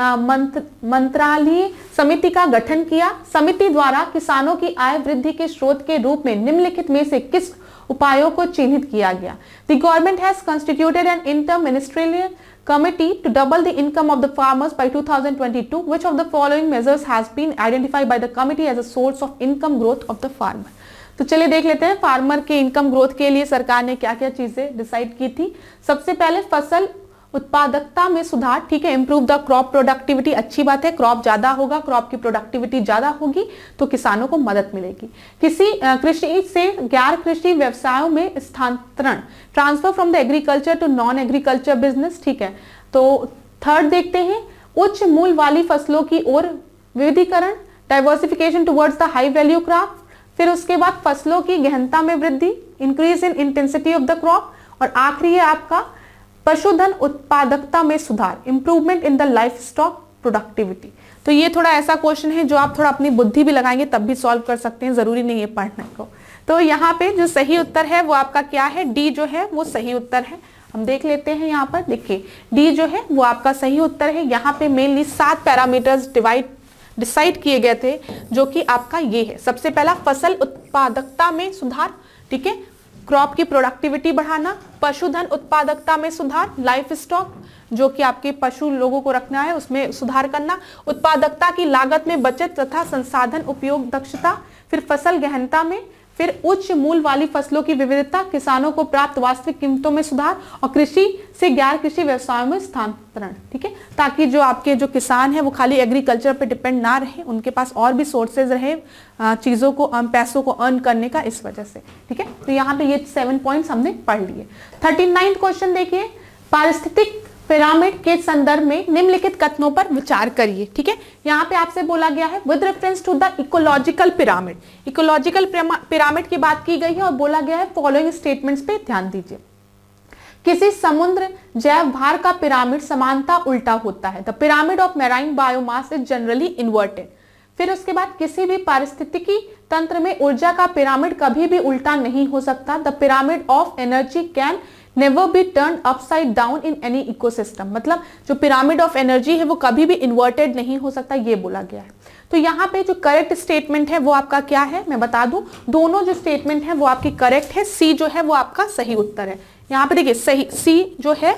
मंत्रालयीय समिति का गठन किया। समिति द्वारा किसानों की आय वृद्धि के स्रोत के रूप में निम्नलिखित में से किस उपायों को चिन्हित किया गया। The government has constituted an inter ministerial committee to double the income of the farmers by two thousand twenty-two. Which of the following measures has been identified by the committee as a source of income growth of the farmer? तो चलिए देख लेते हैं farmer के income growth के लिए सरकार ने क्या क्या चीजें डिसाइड की थी। सबसे पहले फसल उत्पादकता में सुधार, ठीक है, इंप्रूव द क्रॉप प्रोडक्टिविटी, अच्छी बात है, क्रॉप ज्यादा होगा, क्रॉप की प्रोडक्टिविटी ज्यादा होगी तो किसानों को मदद मिलेगी। किसी कृषि से गैर कृषि व्यवसायों में स्थानांतरण, transfer from the agriculture to non agriculture business, ठीक है। तो थर्ड देखते हैं, उच्च मूल्य वाली फसलों की ओर विविधीकरण, diversification towards the high value crop. फिर उसके बाद फसलों की गहनता में वृद्धि, increase in intensity of the crop, और आखिरी है आपका पशुधन उत्पादकता में सुधार, improvement in the livestock productivity. तो ये थोड़ा ऐसा क्वेश्चन है जो आप थोड़ा अपनी बुद्धि भी लगाएंगे तब भी सॉल्व कर सकते हैं, जरूरी नहीं है पढ़ने को। तो यहाँ पे जो सही उत्तर है वो आपका क्या है, डी जो है वो सही उत्तर है। हम देख लेते हैं यहाँ पर, देखिए डी जो है वो आपका सही उत्तर है। यहाँ पे मेनली सात पैरामीटर्स डिवाइड डिसाइड किए गए थे, जो कि आपका ये है। सबसे पहला फसल उत्पादकता में सुधार, ठीक है, क्रॉप की प्रोडक्टिविटी बढ़ाना, पशुधन उत्पादकता में सुधार, लाइफ स्टॉक जो कि आपके पशु लोगों को रखना है उसमें सुधार करना, उत्पादकता की लागत में बचत तथा संसाधन उपयोग दक्षता, फिर फसल गहनता में, फिर उच्च मूल्य वाली फसलों की विविधता, किसानों को प्राप्त वास्तविक कीमतों में सुधार, और कृषि से गैर कृषि व्यवसायों में स्थानांतरण, ठीक है, ताकि जो आपके जो किसान है वो खाली एग्रीकल्चर पे डिपेंड ना रहे, उनके पास और भी सोर्सेज रहे चीजों को, पैसों को अर्न करने का, इस वजह से, ठीक है। तो यहाँ पे ये सेवन पॉइंट्स हमने पढ़ लिए। थर्टी नाइन्थ क्वेश्चन देखिए, पारिस्थितिक पिरामिड के संदर्भ में निम्नलिखित कथनों पर विचार करिए, ठीक है। यहाँ पे आपसे बोला गया है with reference to the ecological pyramid, ecological pyramid की बात की गई है और बोला गया है फॉलोइंग स्टेटमेंट्स पे ध्यान दीजिए। किसी समुद्र जैव भार का पिरामिड समानता उल्टा होता है, the pyramid of marine biomass is generally inverted. फिर उसके बाद किसी भी पारिस्थितिकी तंत्र में ऊर्जा का पिरामिड कभी भी उल्टा नहीं हो सकता, the pyramid of energy can never be turn upside down in any ecosystem, मतलब जो पिरामिड ऑफ एनर्जी है वो कभी भी इन्वर्टेड नहीं हो सकता, ये बोला गया है। तो यहाँ पे जो करेक्ट स्टेटमेंट है वो आपका क्या है, मैं बता दूं, दोनों जो स्टेटमेंट है वो आपकी करेक्ट है, सी जो है वो आपका सही उत्तर है। यहाँ पे देखिए सही, सी जो है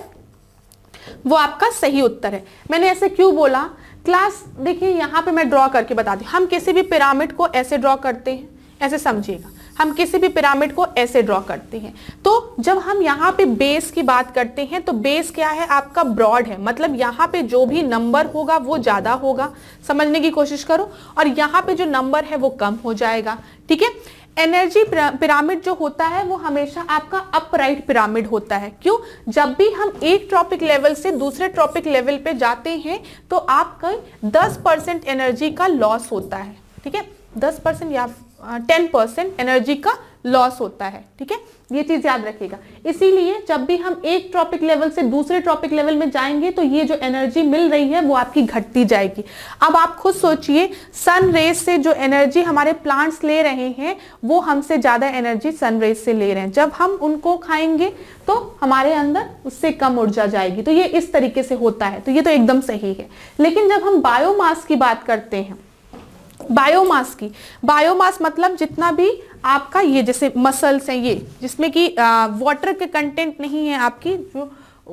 वो आपका सही उत्तर है। मैंने ऐसे क्यों बोला क्लास, देखिए यहाँ पे मैं ड्रॉ करके बता दी, हम किसी भी पिरामिड को ऐसे ड्रॉ करते हैं, ऐसे समझिएगा, हम किसी भी पिरामिड को ऐसे ड्रॉ करते हैं। तो जब हम यहाँ पे बेस की बात करते हैं तो बेस क्या है, आपका ब्रॉड है, मतलब यहाँ पे जो भी नंबर होगा वो ज्यादा होगा, समझने की कोशिश करो, और यहाँ पे जो नंबर है वो कम हो जाएगा। ठीक है, एनर्जी पिरामिड जो होता है वो हमेशा आपका अपराइट पिरामिड होता है। क्यों? जब भी हम एक ट्रॉपिक लेवल से दूसरे ट्रॉपिक लेवल पे जाते हैं तो आपका दस परसेंट एनर्जी का लॉस होता है। ठीक है, दस परसेंट या टेन परसेंट एनर्जी का लॉस होता है। ठीक है, ये चीज याद रखिएगा। इसीलिए जब भी हम एक ट्रॉपिक लेवल से दूसरे ट्रॉपिक लेवल में जाएंगे तो ये जो एनर्जी मिल रही है वो आपकी घटती जाएगी। अब आप खुद सोचिए, सन रेज से जो एनर्जी हमारे प्लांट्स ले रहे हैं वो हमसे ज्यादा एनर्जी सन रेज से ले रहे हैं। जब हम उनको खाएंगे तो हमारे अंदर उससे कम ऊर्जा जाएगी। तो ये इस तरीके से होता है, तो ये तो एकदम सही है। लेकिन जब हम बायोमास की बात करते हैं, बायोमास की, बायोमास मतलब जितना भी आपका ये जैसे मसल्स हैं ये जिसमें कि वाटर के कंटेंट नहीं है, आपकी जो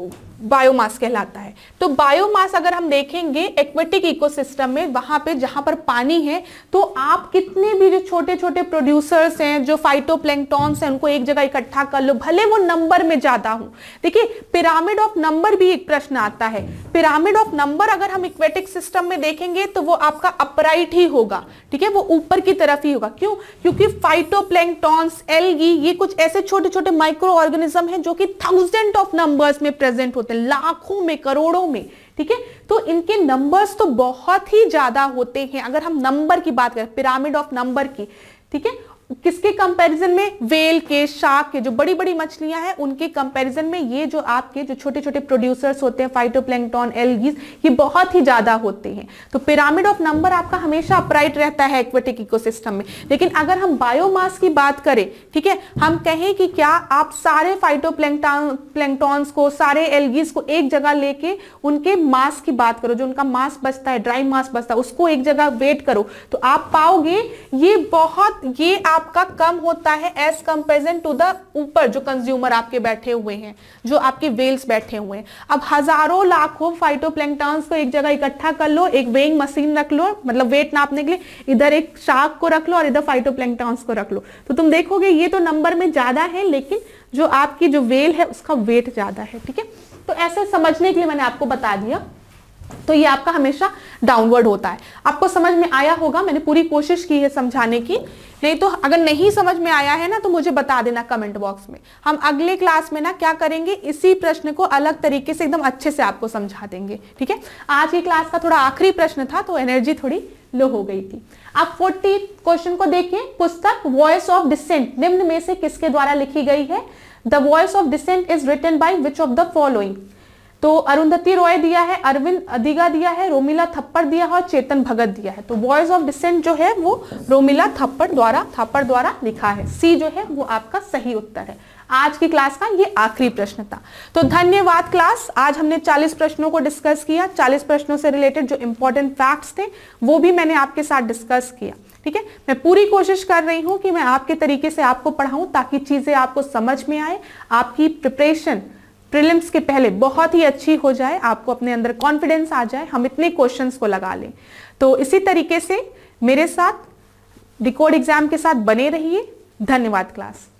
बायोमास कहलाता है। तो बायोमास अगर हम देखेंगे एक्वेटिक इकोसिस्टम में, वहां पे जहां पर पानी है, तो आप कितने भी जो छोटे छोटे प्रोड्यूसर्स हैं, जो फाइटोप्लैंक्टॉन्स हैं, उनको एक जगह इकट्ठा कर लो, भले वो नंबर में ज्यादा हो। देखिए, पिरामिड ऑफ नंबर भी एक प्रश्न आता है। पिरामिड ऑफ नंबर अगर हम इक्वेटिक सिस्टम में देखेंगे तो वो आपका अपराइट ही होगा। ठीक है, वो ऊपर की तरफ ही होगा। क्यों? क्योंकि फाइटोप्लैंक्टॉन्स, एल्गी, ये कुछ ऐसे छोटे छोटे माइक्रो ऑर्गेनिज्म हैं जो कि थाउजेंड ऑफ नंबर्स में प्रेजेंट होते हैं, लाखों में, करोड़ों में। ठीक है, तो इनके नंबर्स तो बहुत ही ज्यादा होते हैं अगर हम नंबर की बात करें, पिरामिड ऑफ नंबर की। ठीक है, किसके कंपैरिजन में? वेल के, शार्क के, जो बड़ी बड़ी मछलियां हैं उनके कंपैरिजन में ये जो आपके जो छोटे छोटे प्रोड्यूसर्स होते हैं, फाइटोप्लैंक्टन, एल्गीज, ये बहुत ही ज्यादा होते हैं। तो पिरामिड ऑफ नंबर आपका हमेशा अपराइट रहता है एक्वेटिक इकोसिस्टम में। लेकिन अगर हम बायोमास की बात करें, ठीक है, हम कहें कि क्या आप सारे फाइटोप्लैंक्टन प्लैंक्टॉन्स को, सारे एल्गीज को एक जगह लेके उनके मास की बात करो, जो उनका मास बचता है, ड्राई मास बचता है, उसको एक जगह वेट करो, तो आप पाओगे ये बहुत ये आपका कम होता है एज कंपेरिजन टू द ऊपर जो कंज्यूमर आपके बैठे हुए हैं, जो आपके वेल्स बैठे हुए हैं। अब हजारों लाखों फाइटोप्लैंक्टन्स को एक जगह इकट्ठा कर लो, एक वेइंग मशीन रख लो, मतलब वेट नापने के लिए, इधर एक शार्क को रख लो और इधर फाइटोप्लैंक्टन्स को रख लो, तो तुम देखोगे ये तो नंबर में ज्यादा है, लेकिन जो आपकी जो वेल है उसका वेट ज्यादा है। ठीक है, तो ऐसे समझने के लिए मैंने आपको बता दिया। तो ये आपका हमेशा डाउनवर्ड होता है। आपको समझ में आया होगा, मैंने पूरी कोशिश की है समझाने की। नहीं तो अगर नहीं समझ में आया है ना तो मुझे बता देना कमेंट बॉक्स में। हम अगले क्लास में ना क्या करेंगे, इसी प्रश्न को अलग तरीके से एकदम अच्छे से आपको समझा देंगे। ठीक है, आज की क्लास का थोड़ा आखिरी प्रश्न था तो एनर्जी थोड़ी लो हो गई थी। आप फोर्टी क्वेश्चन को देखिए। पुस्तक वॉइस ऑफ डिसेंट निम्न में से किसके द्वारा लिखी गई है? The voice of dissent is written by which of the following? तो अरुंधति रॉय दिया है, अरविंद अधिगा दिया है, रोमिला थप्पड़ दिया है और चेतन भगत दिया है। तो वॉइस ऑफ डिसेंट जो है वो रोमिला थप्पड़ द्वारा थप्पड़ द्वारा लिखा है। सी जो है वो आपका सही उत्तर है। आज की क्लास का ये आखिरी प्रश्न था। तो धन्यवाद क्लास। आज हमने चालीस प्रश्नों को डिस्कस किया। चालीस प्रश्नों से रिलेटेड जो इंपॉर्टेंट फैक्ट्स थे वो भी मैंने आपके साथ डिस्कस किया। ठीक है, मैं पूरी कोशिश कर रही हूं कि मैं आपके तरीके से आपको पढ़ाऊं ताकि चीजें आपको समझ में आए, आपकी प्रिपरेशन प्रीलिम्स के पहले बहुत ही अच्छी हो जाए, आपको अपने अंदर कॉन्फिडेंस आ जाए, हम इतने क्वेश्चंस को लगा लें। तो इसी तरीके से मेरे साथ डिकोड एग्जाम के साथ बने रहिए। धन्यवाद क्लास।